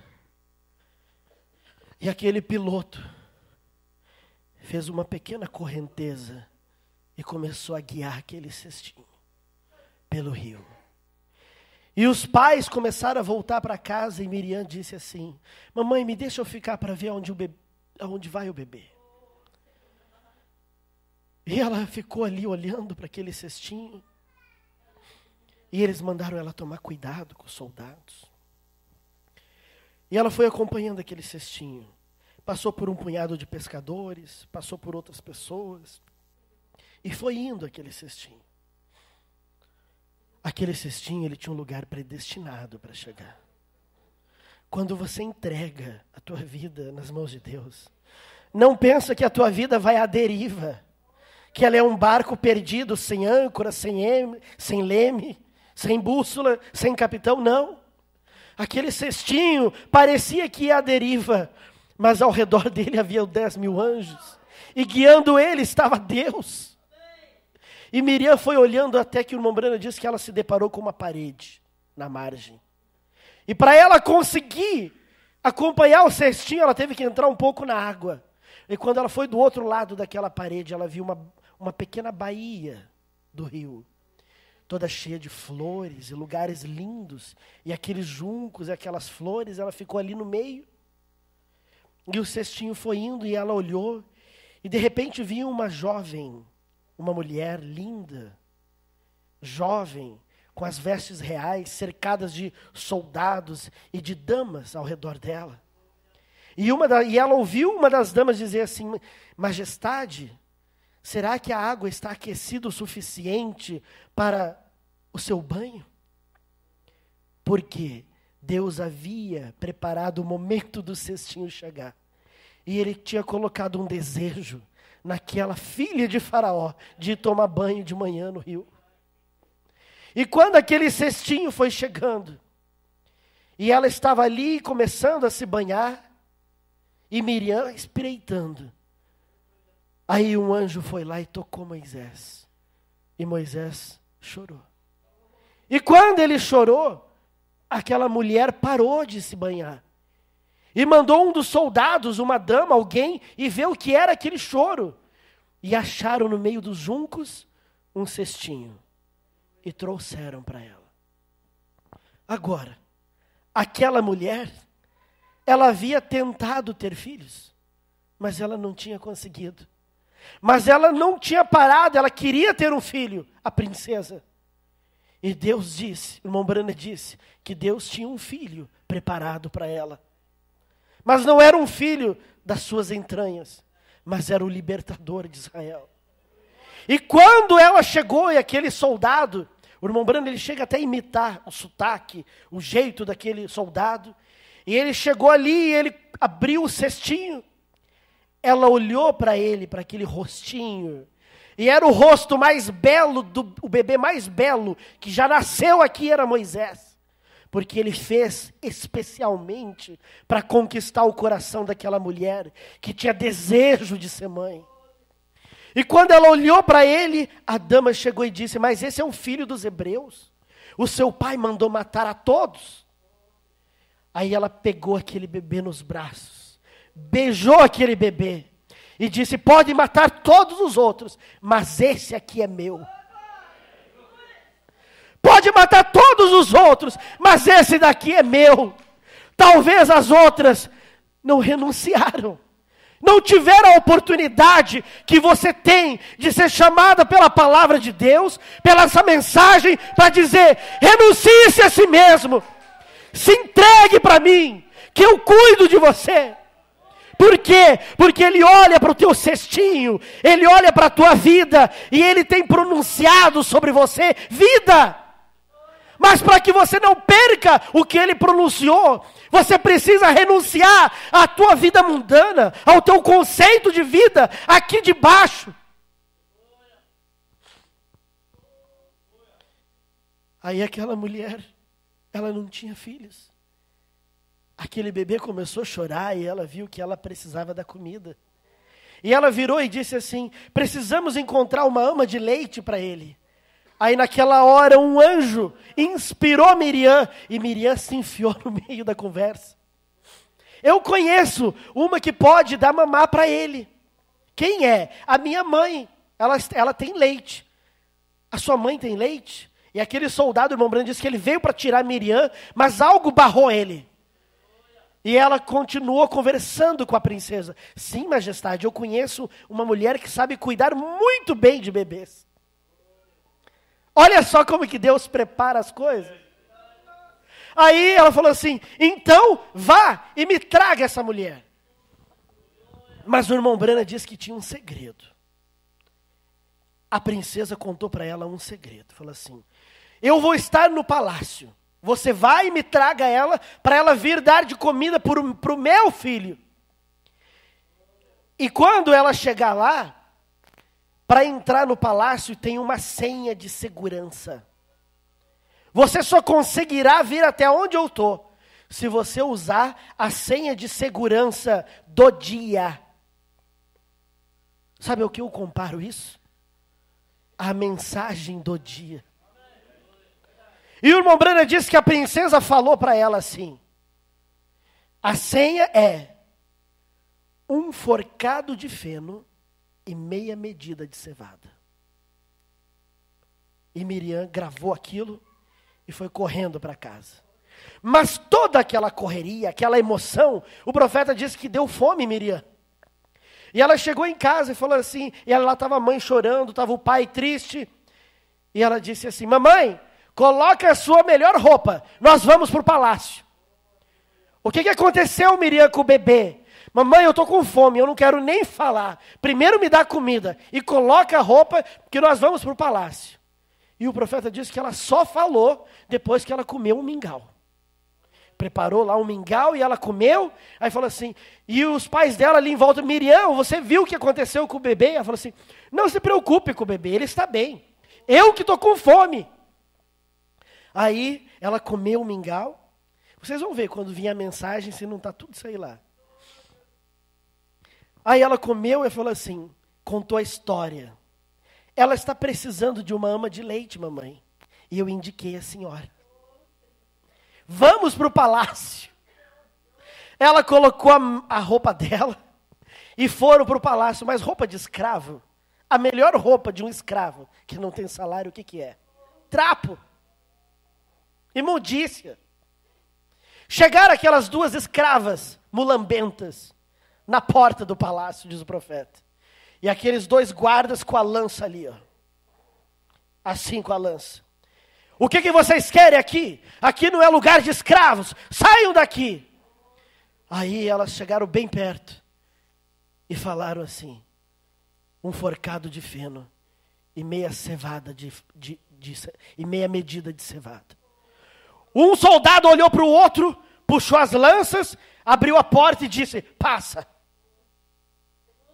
e aquele piloto fez uma pequena correnteza e começou a guiar aquele cestinho pelo rio. E os pais começaram a voltar para casa e Miriam disse assim: mamãe, me deixa eu ficar para ver aonde, o bebê, aonde vai o bebê. E ela ficou ali olhando para aquele cestinho. E eles mandaram ela tomar cuidado com os soldados. E ela foi acompanhando aquele cestinho. Passou por um punhado de pescadores, passou por outras pessoas. E foi indo aquele cestinho. Aquele cestinho, ele tinha um lugar predestinado para chegar. Quando você entrega a tua vida nas mãos de Deus, não pensa que a tua vida vai à deriva, que ela é um barco perdido, sem âncora, sem, em, sem leme, sem bússola, sem capitão, não. Aquele cestinho parecia que ia à deriva, mas ao redor dele havia dez mil anjos, e guiando ele estava Deus. E Miriam foi olhando até que o irmão Brana disse que ela se deparou com uma parede na margem. E para ela conseguir acompanhar o cestinho, ela teve que entrar um pouco na água. E quando ela foi do outro lado daquela parede, ela viu uma, uma pequena baía do rio, toda cheia de flores e lugares lindos. E aqueles juncos e aquelas flores, ela ficou ali no meio. E o cestinho foi indo e ela olhou. E de repente viu uma jovem, uma mulher linda, jovem, com as vestes reais, cercadas de soldados e de damas ao redor dela. E, uma da, e ela ouviu uma das damas dizer assim: majestade, será que a água está aquecida o suficiente para o seu banho? Porque Deus havia preparado o momento do cestinho chegar. E ele tinha colocado um desejo naquela filha de Faraó de ir tomar banho de manhã no rio. E quando aquele cestinho foi chegando, e ela estava ali começando a se banhar, e Miriam espreitando, aí um anjo foi lá e tocou Moisés. E Moisés chorou. E quando ele chorou, aquela mulher parou de se banhar. E mandou um dos soldados, uma dama, alguém, e ver o que era aquele choro. E acharam no meio dos juncos um cestinho. E trouxeram para ela. Agora, aquela mulher, ela havia tentado ter filhos, mas ela não tinha conseguido. Mas ela não tinha parado, ela queria ter um filho, a princesa. E Deus disse, o irmão Brana disse, que Deus tinha um filho preparado para ela. Mas não era um filho das suas entranhas, mas era o libertador de Israel. E quando ela chegou e aquele soldado, o irmão Brana, ele chega até a imitar o sotaque, o jeito daquele soldado. E ele chegou ali e ele abriu o cestinho. ela olhou para ele, para aquele rostinho, e era o rosto mais belo, do, o bebê mais belo que já nasceu aqui era Moisés. Porque ele fez especialmente para conquistar o coração daquela mulher que tinha desejo de ser mãe. E quando ela olhou para ele, a dama chegou e disse: mas esse é um filho dos hebreus? O seu pai mandou matar a todos. Aí ela pegou aquele bebê nos braços, beijou aquele bebê e disse: pode matar todos os outros, mas esse aqui é meu. Pode matar todos os outros, mas esse daqui é meu. Talvez as outras não renunciaram, não tiveram a oportunidade que você tem de ser chamada pela palavra de Deus, pela essa mensagem, para dizer: renuncie-se a si mesmo, se entregue para mim, que eu cuido de você. Por quê? Porque Ele olha para o teu cestinho, Ele olha para a tua vida, e Ele tem pronunciado sobre você vida. Mas para que você não perca o que Ele pronunciou, você precisa renunciar à tua vida mundana, ao teu conceito de vida aqui de baixo. Aí aquela mulher, ela não tinha filhos. Aquele bebê começou a chorar e ela viu que ela precisava da comida. E ela virou e disse assim: precisamos encontrar uma ama de leite para ele. Aí naquela hora um anjo inspirou Miriam, e Miriam se enfiou no meio da conversa. Eu conheço uma que pode dar mamar para ele. Quem é? A minha mãe. Ela, ela tem leite. A sua mãe tem leite? E aquele soldado, o irmão Brando, disse que ele veio para tirar Miriam, mas algo barrou ele. E ela continuou conversando com a princesa. Sim, majestade, eu conheço uma mulher que sabe cuidar muito bem de bebês. Olha só como que Deus prepara as coisas. Aí ela falou assim: então vá e me traga essa mulher. Mas o irmão Brana disse que tinha um segredo. A princesa contou para ela um segredo. Falou assim: eu vou estar no palácio. Você vai e me traga ela, para ela vir dar de comida para o meu filho. E quando ela chegar lá, para entrar no palácio tem uma senha de segurança. Você só conseguirá vir até onde eu estou se você usar a senha de segurança do dia. Sabe o que eu comparo isso? A mensagem do dia. E o irmão Brana disse que a princesa falou para ela assim: a senha é um forcado de feno e meia medida de cevada. E Miriam gravou aquilo e foi correndo para casa. Mas toda aquela correria, aquela emoção, o profeta disse que deu fome, Miriam. E ela chegou em casa e falou assim, e ela lá estava a mãe chorando, estava o pai triste, e ela disse assim: mamãe, coloca a sua melhor roupa, nós vamos para o palácio. O que, que aconteceu, Miriam, com o bebê? Mamãe, eu estou com fome, eu não quero nem falar. Primeiro me dá comida e coloca a roupa, porque nós vamos para o palácio. E o profeta disse que ela só falou depois que ela comeu um mingau. Preparou lá um mingau e ela comeu. Aí falou assim, e os pais dela ali em volta: Miriam, você viu o que aconteceu com o bebê? Ela falou assim: não se preocupe com o bebê, ele está bem. Eu que estou com fome. Aí ela comeu o mingau. Vocês vão ver quando vir a mensagem se não está tudo isso aí lá. Aí ela comeu e falou assim, contou a história. Ela está precisando de uma ama de leite, mamãe. E eu indiquei a senhora. Vamos para o palácio. Ela colocou a, a roupa dela e foram para o palácio. Mas roupa de escravo, a melhor roupa de um escravo que não tem salário, o que, que é? Trapo. Imundícia. Chegaram aquelas duas escravas mulambentas na porta do palácio, diz o profeta. E aqueles dois guardas com a lança ali, ó. Assim com a lança. O que, que vocês querem aqui? Aqui não é lugar de escravos. Saiam daqui. Aí elas chegaram bem perto e falaram assim: um forcado de feno e meia cevada de, de, de, e meia medida de cevada. Um soldado olhou para o outro, puxou as lanças, abriu a porta e disse: passa.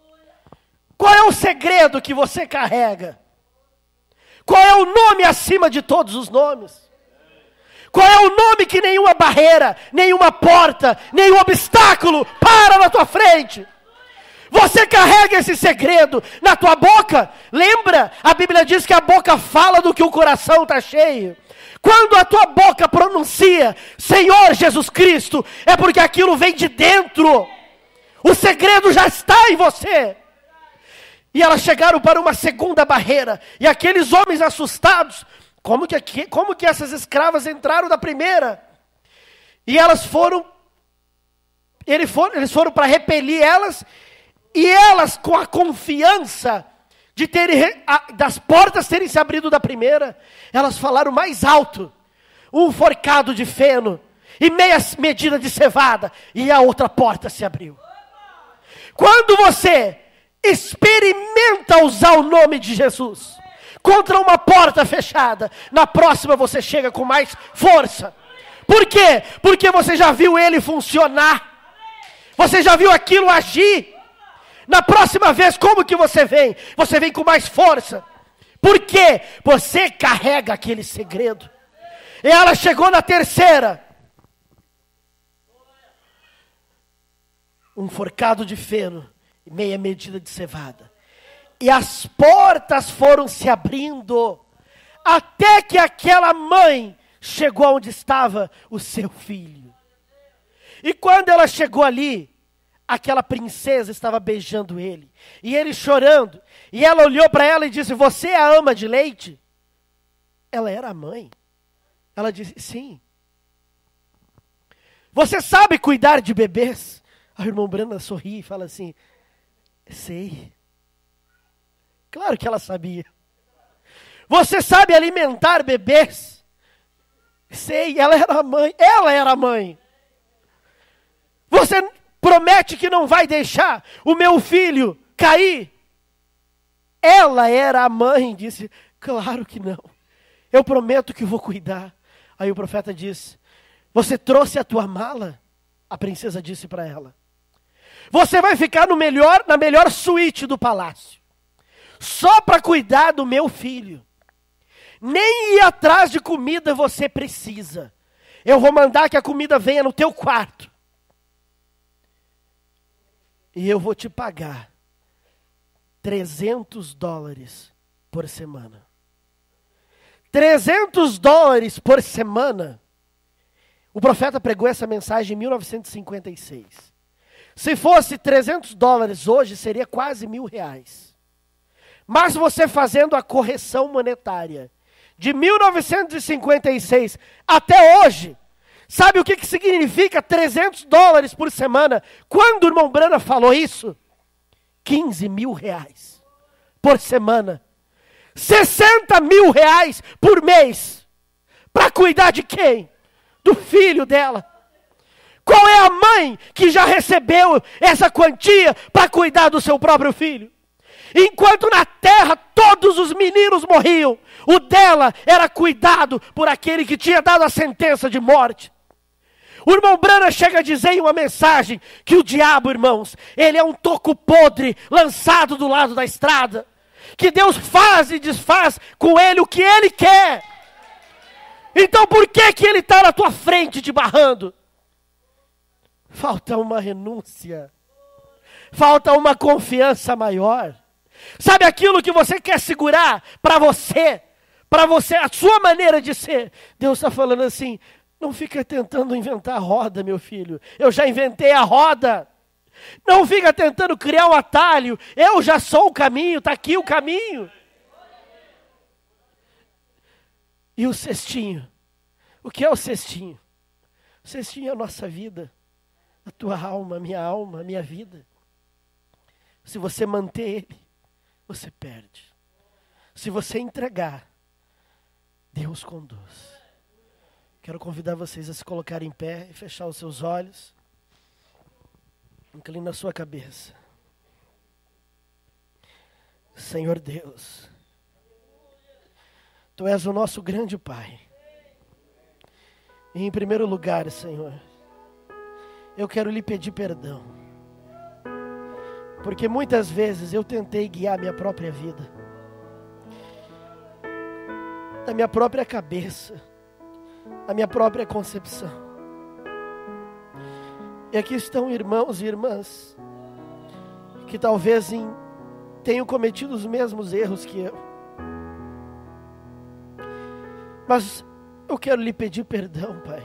Qual é o segredo que você carrega? Qual é o nome acima de todos os nomes? Qual é o nome que nenhuma barreira, nenhuma porta, nenhum obstáculo para na tua frente? Você carrega esse segredo na tua boca. Lembra? A Bíblia diz que a boca fala do que o coração está cheio. Quando a tua boca pronuncia Senhor Jesus Cristo, é porque aquilo vem de dentro. O segredo já está em você. E elas chegaram para uma segunda barreira. E aqueles homens assustados, como que, como que essas escravas entraram da primeira? E elas foram, eles foram, eles foram para repelir elas, e elas com a confiança de terem, das portas terem se abrido da primeira, elas falaram mais alto, um forcado de feno, e meia medida de cevada, e a outra porta se abriu. Quando você experimenta usar o nome de Jesus contra uma porta fechada, na próxima você chega com mais força. Por quê? Porque você já viu ele funcionar. Você já viu aquilo agir. Na próxima vez, como que você vem? Você vem com mais força. Por quê? Você carrega aquele segredo. E ela chegou na terceira. Um forcado de feno e meia medida de cevada. E as portas foram se abrindo, até que aquela mãe chegou onde estava o seu filho. E quando ela chegou ali, aquela princesa estava beijando ele, e ele chorando, e ela olhou para ela e disse, você é a ama de leite? Ela era a mãe. Ela disse, sim. Você sabe cuidar de bebês? A irmã Brenda sorri e fala assim, sei. Claro que ela sabia. Você sabe alimentar bebês? Sei, ela era a mãe. Ela era a mãe. Você promete que não vai deixar o meu filho cair? Ela era a mãe. Disse, claro que não. Eu prometo que vou cuidar. Aí o profeta disse, você trouxe a tua mala? A princesa disse para ela. Você vai ficar no melhor, na melhor suíte do palácio. Só para cuidar do meu filho. Nem ir atrás de comida você precisa. Eu vou mandar que a comida venha no teu quarto. E eu vou te pagar trezentos dólares por semana. trezentos dólares por semana. O profeta pregou essa mensagem em mil novecentos e cinquenta e seis. Se fosse trezentos dólares hoje, seria quase mil reais. Mas você fazendo a correção monetária de mil novecentos e cinquenta e seis até hoje, sabe o que, que significa trezentos dólares por semana? Quando o irmão Brana falou isso, quinze mil reais por semana. sessenta mil reais por mês. Para cuidar de quem? Do filho dela. Qual é a mãe que já recebeu essa quantia para cuidar do seu próprio filho? Enquanto na terra todos os meninos morriam, o dela era cuidado por aquele que tinha dado a sentença de morte. O irmão Brana chega a dizer em uma mensagem que o diabo, irmãos, ele é um toco podre lançado do lado da estrada. Que Deus faz e desfaz com ele o que ele quer. Então por que que ele está na tua frente te barrando? Falta uma renúncia. Falta uma confiança maior. Sabe aquilo que você quer segurar para você, para você, a sua maneira de ser? Deus está falando assim, não fica tentando inventar a roda, meu filho. Eu já inventei a roda. Não fica tentando criar um atalho. Eu já sou o caminho, está aqui o caminho. E o cestinho? O que é o cestinho? O cestinho é a nossa vida. A tua alma, a minha alma, a minha vida. Se você manter ele, você perde. Se você entregar, Deus conduz. Quero convidar vocês a se colocarem em pé e fechar os seus olhos. Inclina a sua cabeça. Senhor Deus, Tu és o nosso grande Pai. E em primeiro lugar, Senhor, eu quero lhe pedir perdão Porque muitas vezes eu tentei guiar minha própria vida, a minha própria cabeça, a minha própria concepção. E aqui estão irmãos e irmãs que talvez em, tenham cometido os mesmos erros que eu. Mas eu quero lhe pedir perdão, Pai.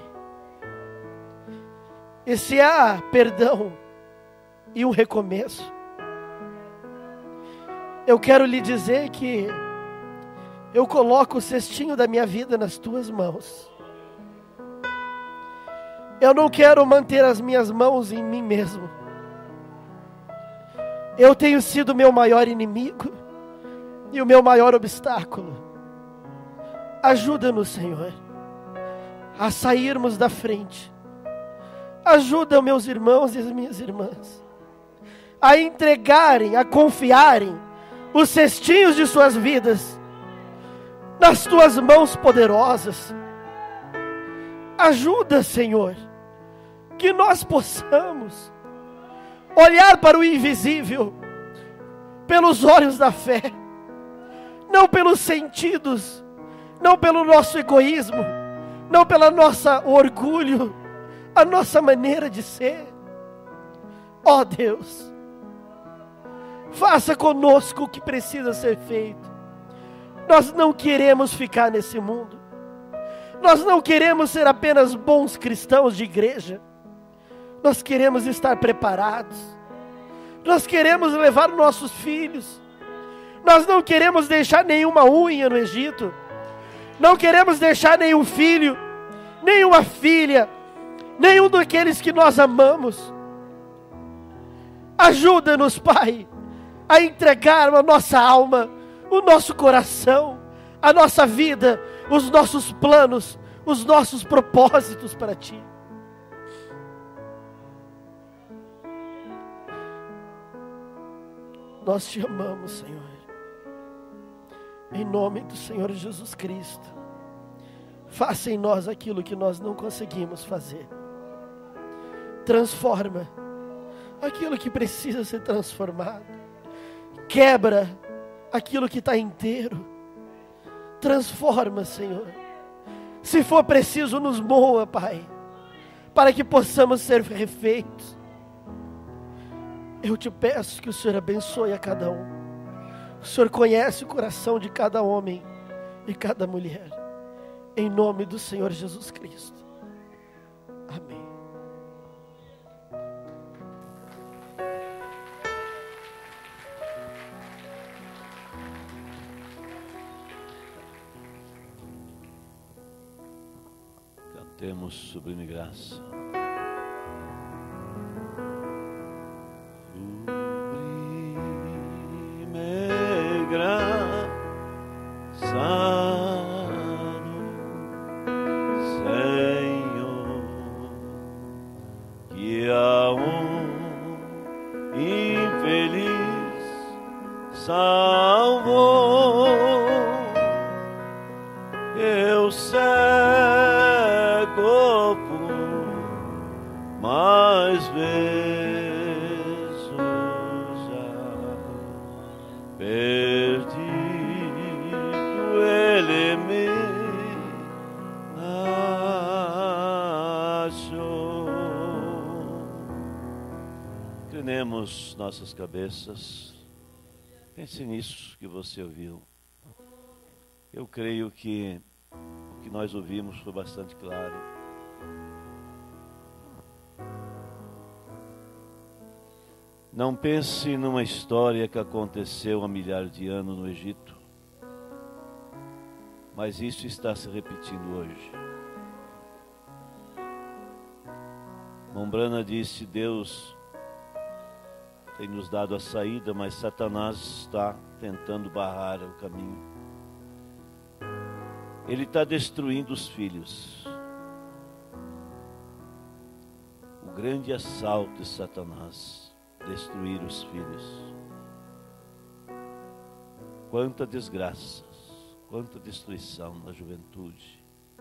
E se há perdão e um recomeço, eu quero lhe dizer que eu coloco o cestinho da minha vida nas tuas mãos. Eu não quero manter as minhas mãos em mim mesmo. Eu tenho sido o meu maior inimigo e o meu maior obstáculo. Ajuda-nos, Senhor, a sairmos da frente. Ajuda meus irmãos e as minhas irmãs a entregarem, a confiarem os cestinhos de suas vidas nas tuas mãos poderosas. Ajuda, Senhor, que nós possamos olhar para o invisível pelos olhos da fé, não pelos sentidos, não pelo nosso egoísmo, não pela nossa orgulho, a nossa maneira de ser. Ó Deus, faça conosco o que precisa ser feito. Nós não queremos ficar nesse mundo. Nós não queremos ser apenas bons cristãos de igreja. Nós queremos estar preparados. Nós queremos levar nossos filhos. Nós não queremos deixar nenhuma unha no Egito. Não queremos deixar nenhum filho, nenhuma filha, nenhum daqueles que nós amamos. Ajuda-nos, Pai, a entregar a nossa alma, o nosso coração, a nossa vida, os nossos planos, os nossos propósitos para Ti. Nós Te amamos, Senhor. Em nome do Senhor Jesus Cristo, faça em nós aquilo que nós não conseguimos fazer. Transforma aquilo que precisa ser transformado. Quebra aquilo que está inteiro. Transforma, Senhor. Se for preciso, nos moa, Pai, para que possamos ser refeitos. Eu Te peço que o Senhor abençoe a cada um. O Senhor conhece o coração de cada homem e cada mulher. Em nome do Senhor Jesus Cristo. Amém. Cantemos sublime graça. Inclinemos nossas cabeças. Pense nisso que você ouviu. Eu creio que o que nós ouvimos foi bastante claro. Não pense numa história que aconteceu há milhares de anos no Egito, mas isso está se repetindo hoje. Mombrana disse: Deus tem nos dado a saída, mas Satanás está tentando barrar o caminho. Ele está destruindo os filhos. O grande assalto de Satanás, destruir os filhos. Quanta desgraça, quanta destruição na juventude.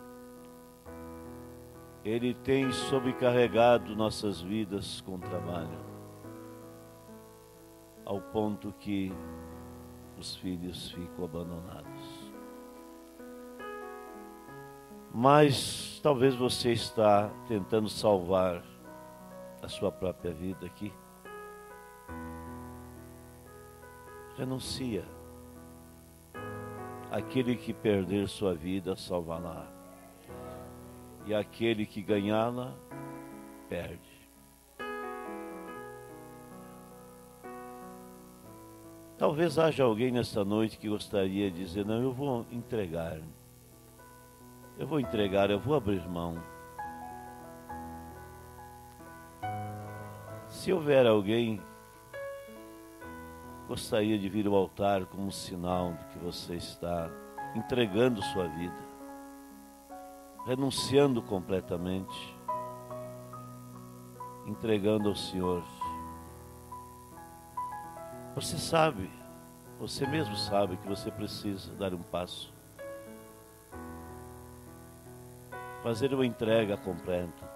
Ele tem sobrecarregado nossas vidas com trabalho. ao ponto que os filhos ficam abandonados. Mas talvez você está tentando salvar a sua própria vida aqui. Renuncia. Aquele que perder sua vida, salvará. E aquele que ganhá-la, perde. Talvez haja alguém nesta noite que gostaria de dizer, não, eu vou entregar. Eu vou entregar, eu vou abrir mão. Se houver alguém gostaria de vir ao altar como um sinal de que você está entregando sua vida, renunciando completamente, entregando ao Senhor. Você sabe, você mesmo sabe que você precisa dar um passo, fazer uma entrega completa.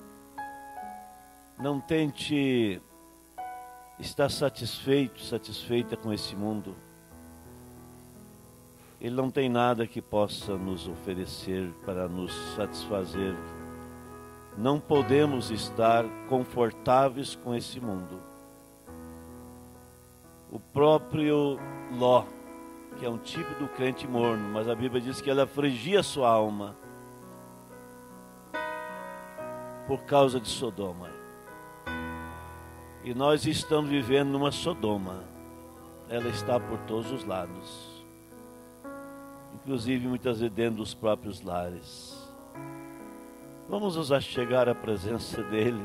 Não tente estar satisfeito, satisfeita com esse mundo. Ele não tem nada que possa nos oferecer para nos satisfazer. Não podemos estar confortáveis com esse mundo. O próprio Ló, que é um tipo do crente morno, mas a Bíblia diz que ela afligia sua alma por causa de Sodoma. E nós estamos vivendo numa Sodoma. Ela está por todos os lados. Inclusive muitas vezes dentro dos próprios lares. Vamos nos achegar à presença dEle.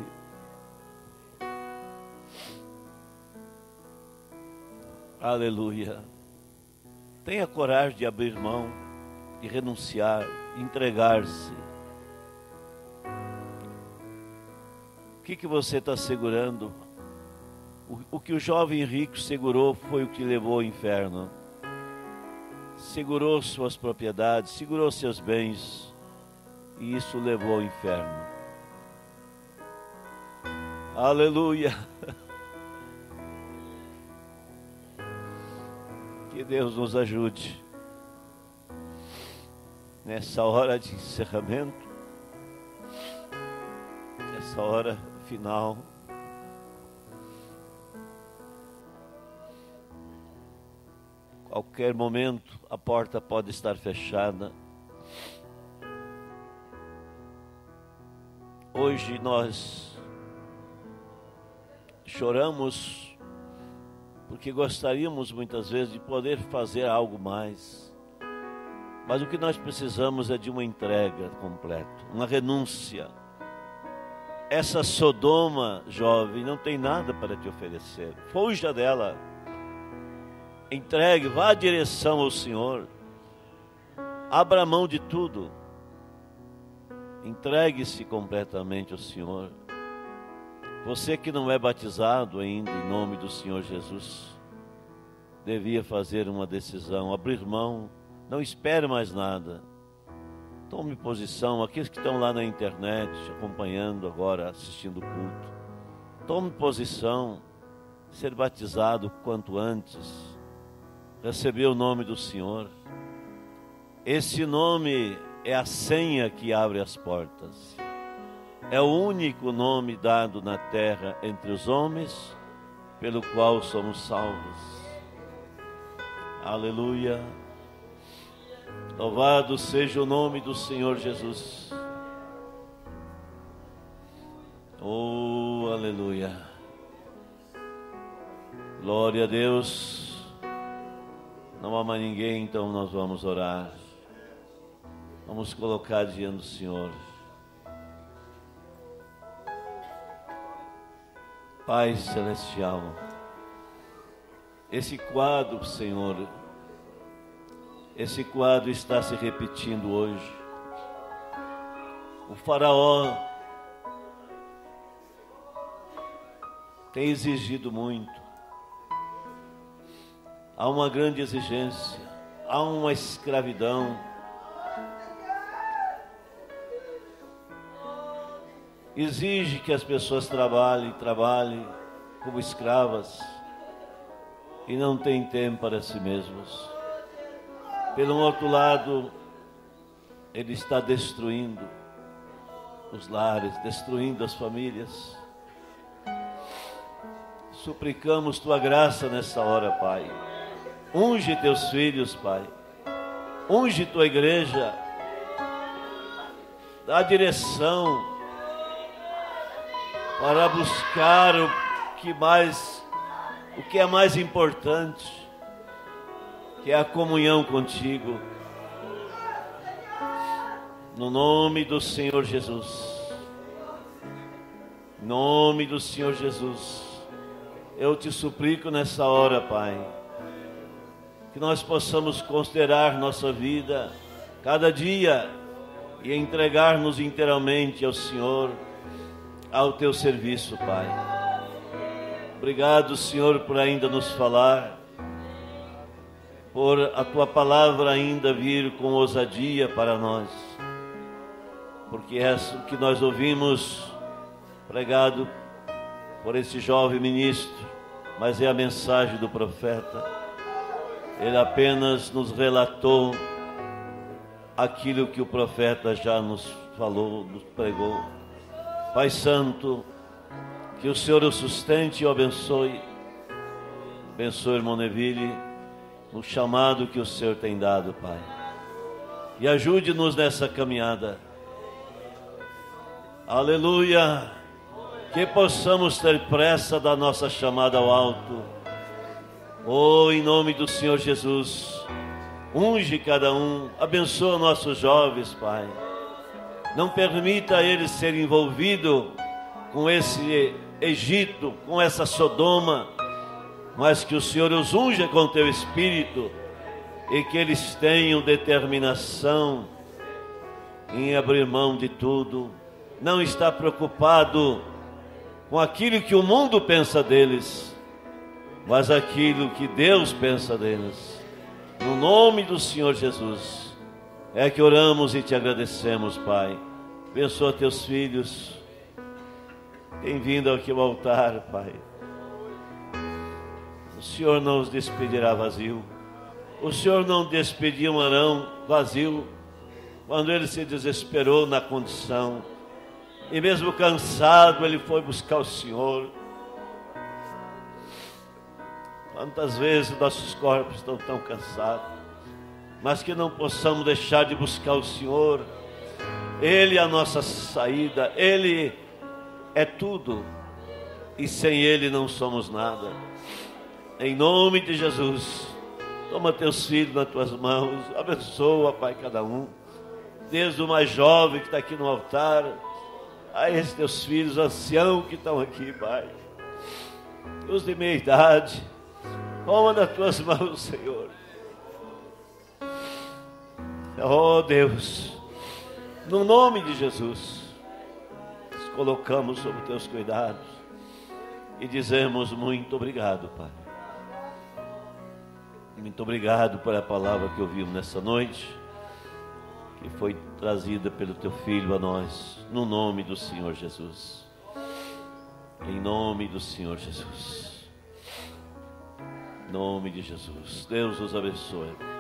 Aleluia. Tenha coragem de abrir mão, de renunciar, de entregar-se. O que, que você está segurando? O, o que o jovem rico segurou foi o que levou ao inferno. Segurou suas propriedades, segurou seus bens, e isso levou ao inferno. Aleluia! Que Deus nos ajude nessa hora de encerramento, nessa hora final. Qualquer momento a porta pode estar fechada. Hoje nós choramos porque gostaríamos muitas vezes de poder fazer algo mais. Mas o que nós precisamos é de uma entrega completa, uma renúncia. Essa Sodoma, jovem, não tem nada para te oferecer. Fuja dela. Entregue, vá à direção ao Senhor. Abra mão de tudo. Entregue-se completamente ao Senhor. Você que não é batizado ainda em nome do Senhor Jesus, devia fazer uma decisão, abrir mão. Não espere mais nada. Tome posição. Aqueles que estão lá na internet, acompanhando agora, assistindo o culto, tome posição. Ser batizado quanto antes. Receber o nome do Senhor. Esse nome é a senha que abre as portas. É o único nome dado na terra entre os homens, pelo qual somos salvos. Aleluia. Louvado seja o nome do Senhor Jesus. Oh, aleluia. Glória a Deus. Não há mais ninguém, então nós vamos orar. Vamos colocar diante do Senhor. Pai Celestial, esse quadro, Senhor, esse quadro está se repetindo hoje. O faraó tem exigido muito. Há uma grande exigência, há uma escravidão. Exige que as pessoas trabalhem, trabalhem como escravas. e não têm tempo para si mesmos. Pelo outro lado, ele está destruindo os lares, destruindo as famílias. Suplicamos tua graça nessa hora, Pai. Unge teus filhos, Pai. Unge tua igreja. Dá direção para buscar o que mais, o que é mais importante, que é a comunhão contigo. No nome do Senhor Jesus. Em nome do Senhor Jesus. Eu te suplico nessa hora, Pai, que nós possamos considerar nossa vida cada dia e entregar-nos inteiramente ao Senhor, ao teu serviço, Pai. Obrigado, Senhor, por ainda nos falar, por a tua palavra ainda vir com ousadia para nós, porque é o que nós ouvimos pregado por esse jovem ministro, mas é a mensagem do profeta. Ele apenas nos relatou aquilo que o profeta já nos falou, nos pregou. Pai Santo, que o Senhor o sustente e o abençoe. Abençoe o irmão Neville no chamado que o Senhor tem dado, Pai. E ajude-nos nessa caminhada. Aleluia! Que possamos ter pressa da nossa chamada ao alto. Oh, em nome do Senhor Jesus, unge cada um, abençoa nossos jovens, Pai. Não permita eles serem envolvidos com esse Egito, com essa Sodoma, mas que o Senhor os unja com teu Espírito e que eles tenham determinação em abrir mão de tudo. Não está preocupado com aquilo que o mundo pensa deles, mas aquilo que Deus pensa deles. No nome do Senhor Jesus, é que oramos e te agradecemos, Pai. Abençoa teus filhos, tem vindo aqui ao altar, Pai. O Senhor não os despedirá vazio. O Senhor não despediu um Arão vazio, quando ele se desesperou na condição, e mesmo cansado, ele foi buscar o Senhor. Quantas vezes nossos corpos estão tão cansados, mas que não possamos deixar de buscar o Senhor. Ele é a nossa saída, Ele é tudo, e sem Ele não somos nada. Em nome de Jesus, toma teus filhos nas tuas mãos, abençoa, Pai, cada um, desde o mais jovem que está aqui no altar, a esses teus filhos anciãos que estão aqui, Pai, os de meia idade. Toma nas tuas mãos, Senhor. Oh Deus, no nome de Jesus, nos colocamos sob teus cuidados e dizemos muito obrigado, Pai. Muito obrigado pela palavra que ouvimos nessa noite, que foi trazida pelo teu Filho a nós, no nome do Senhor Jesus. Em nome do Senhor Jesus. Em nome de Jesus. Deus os abençoe.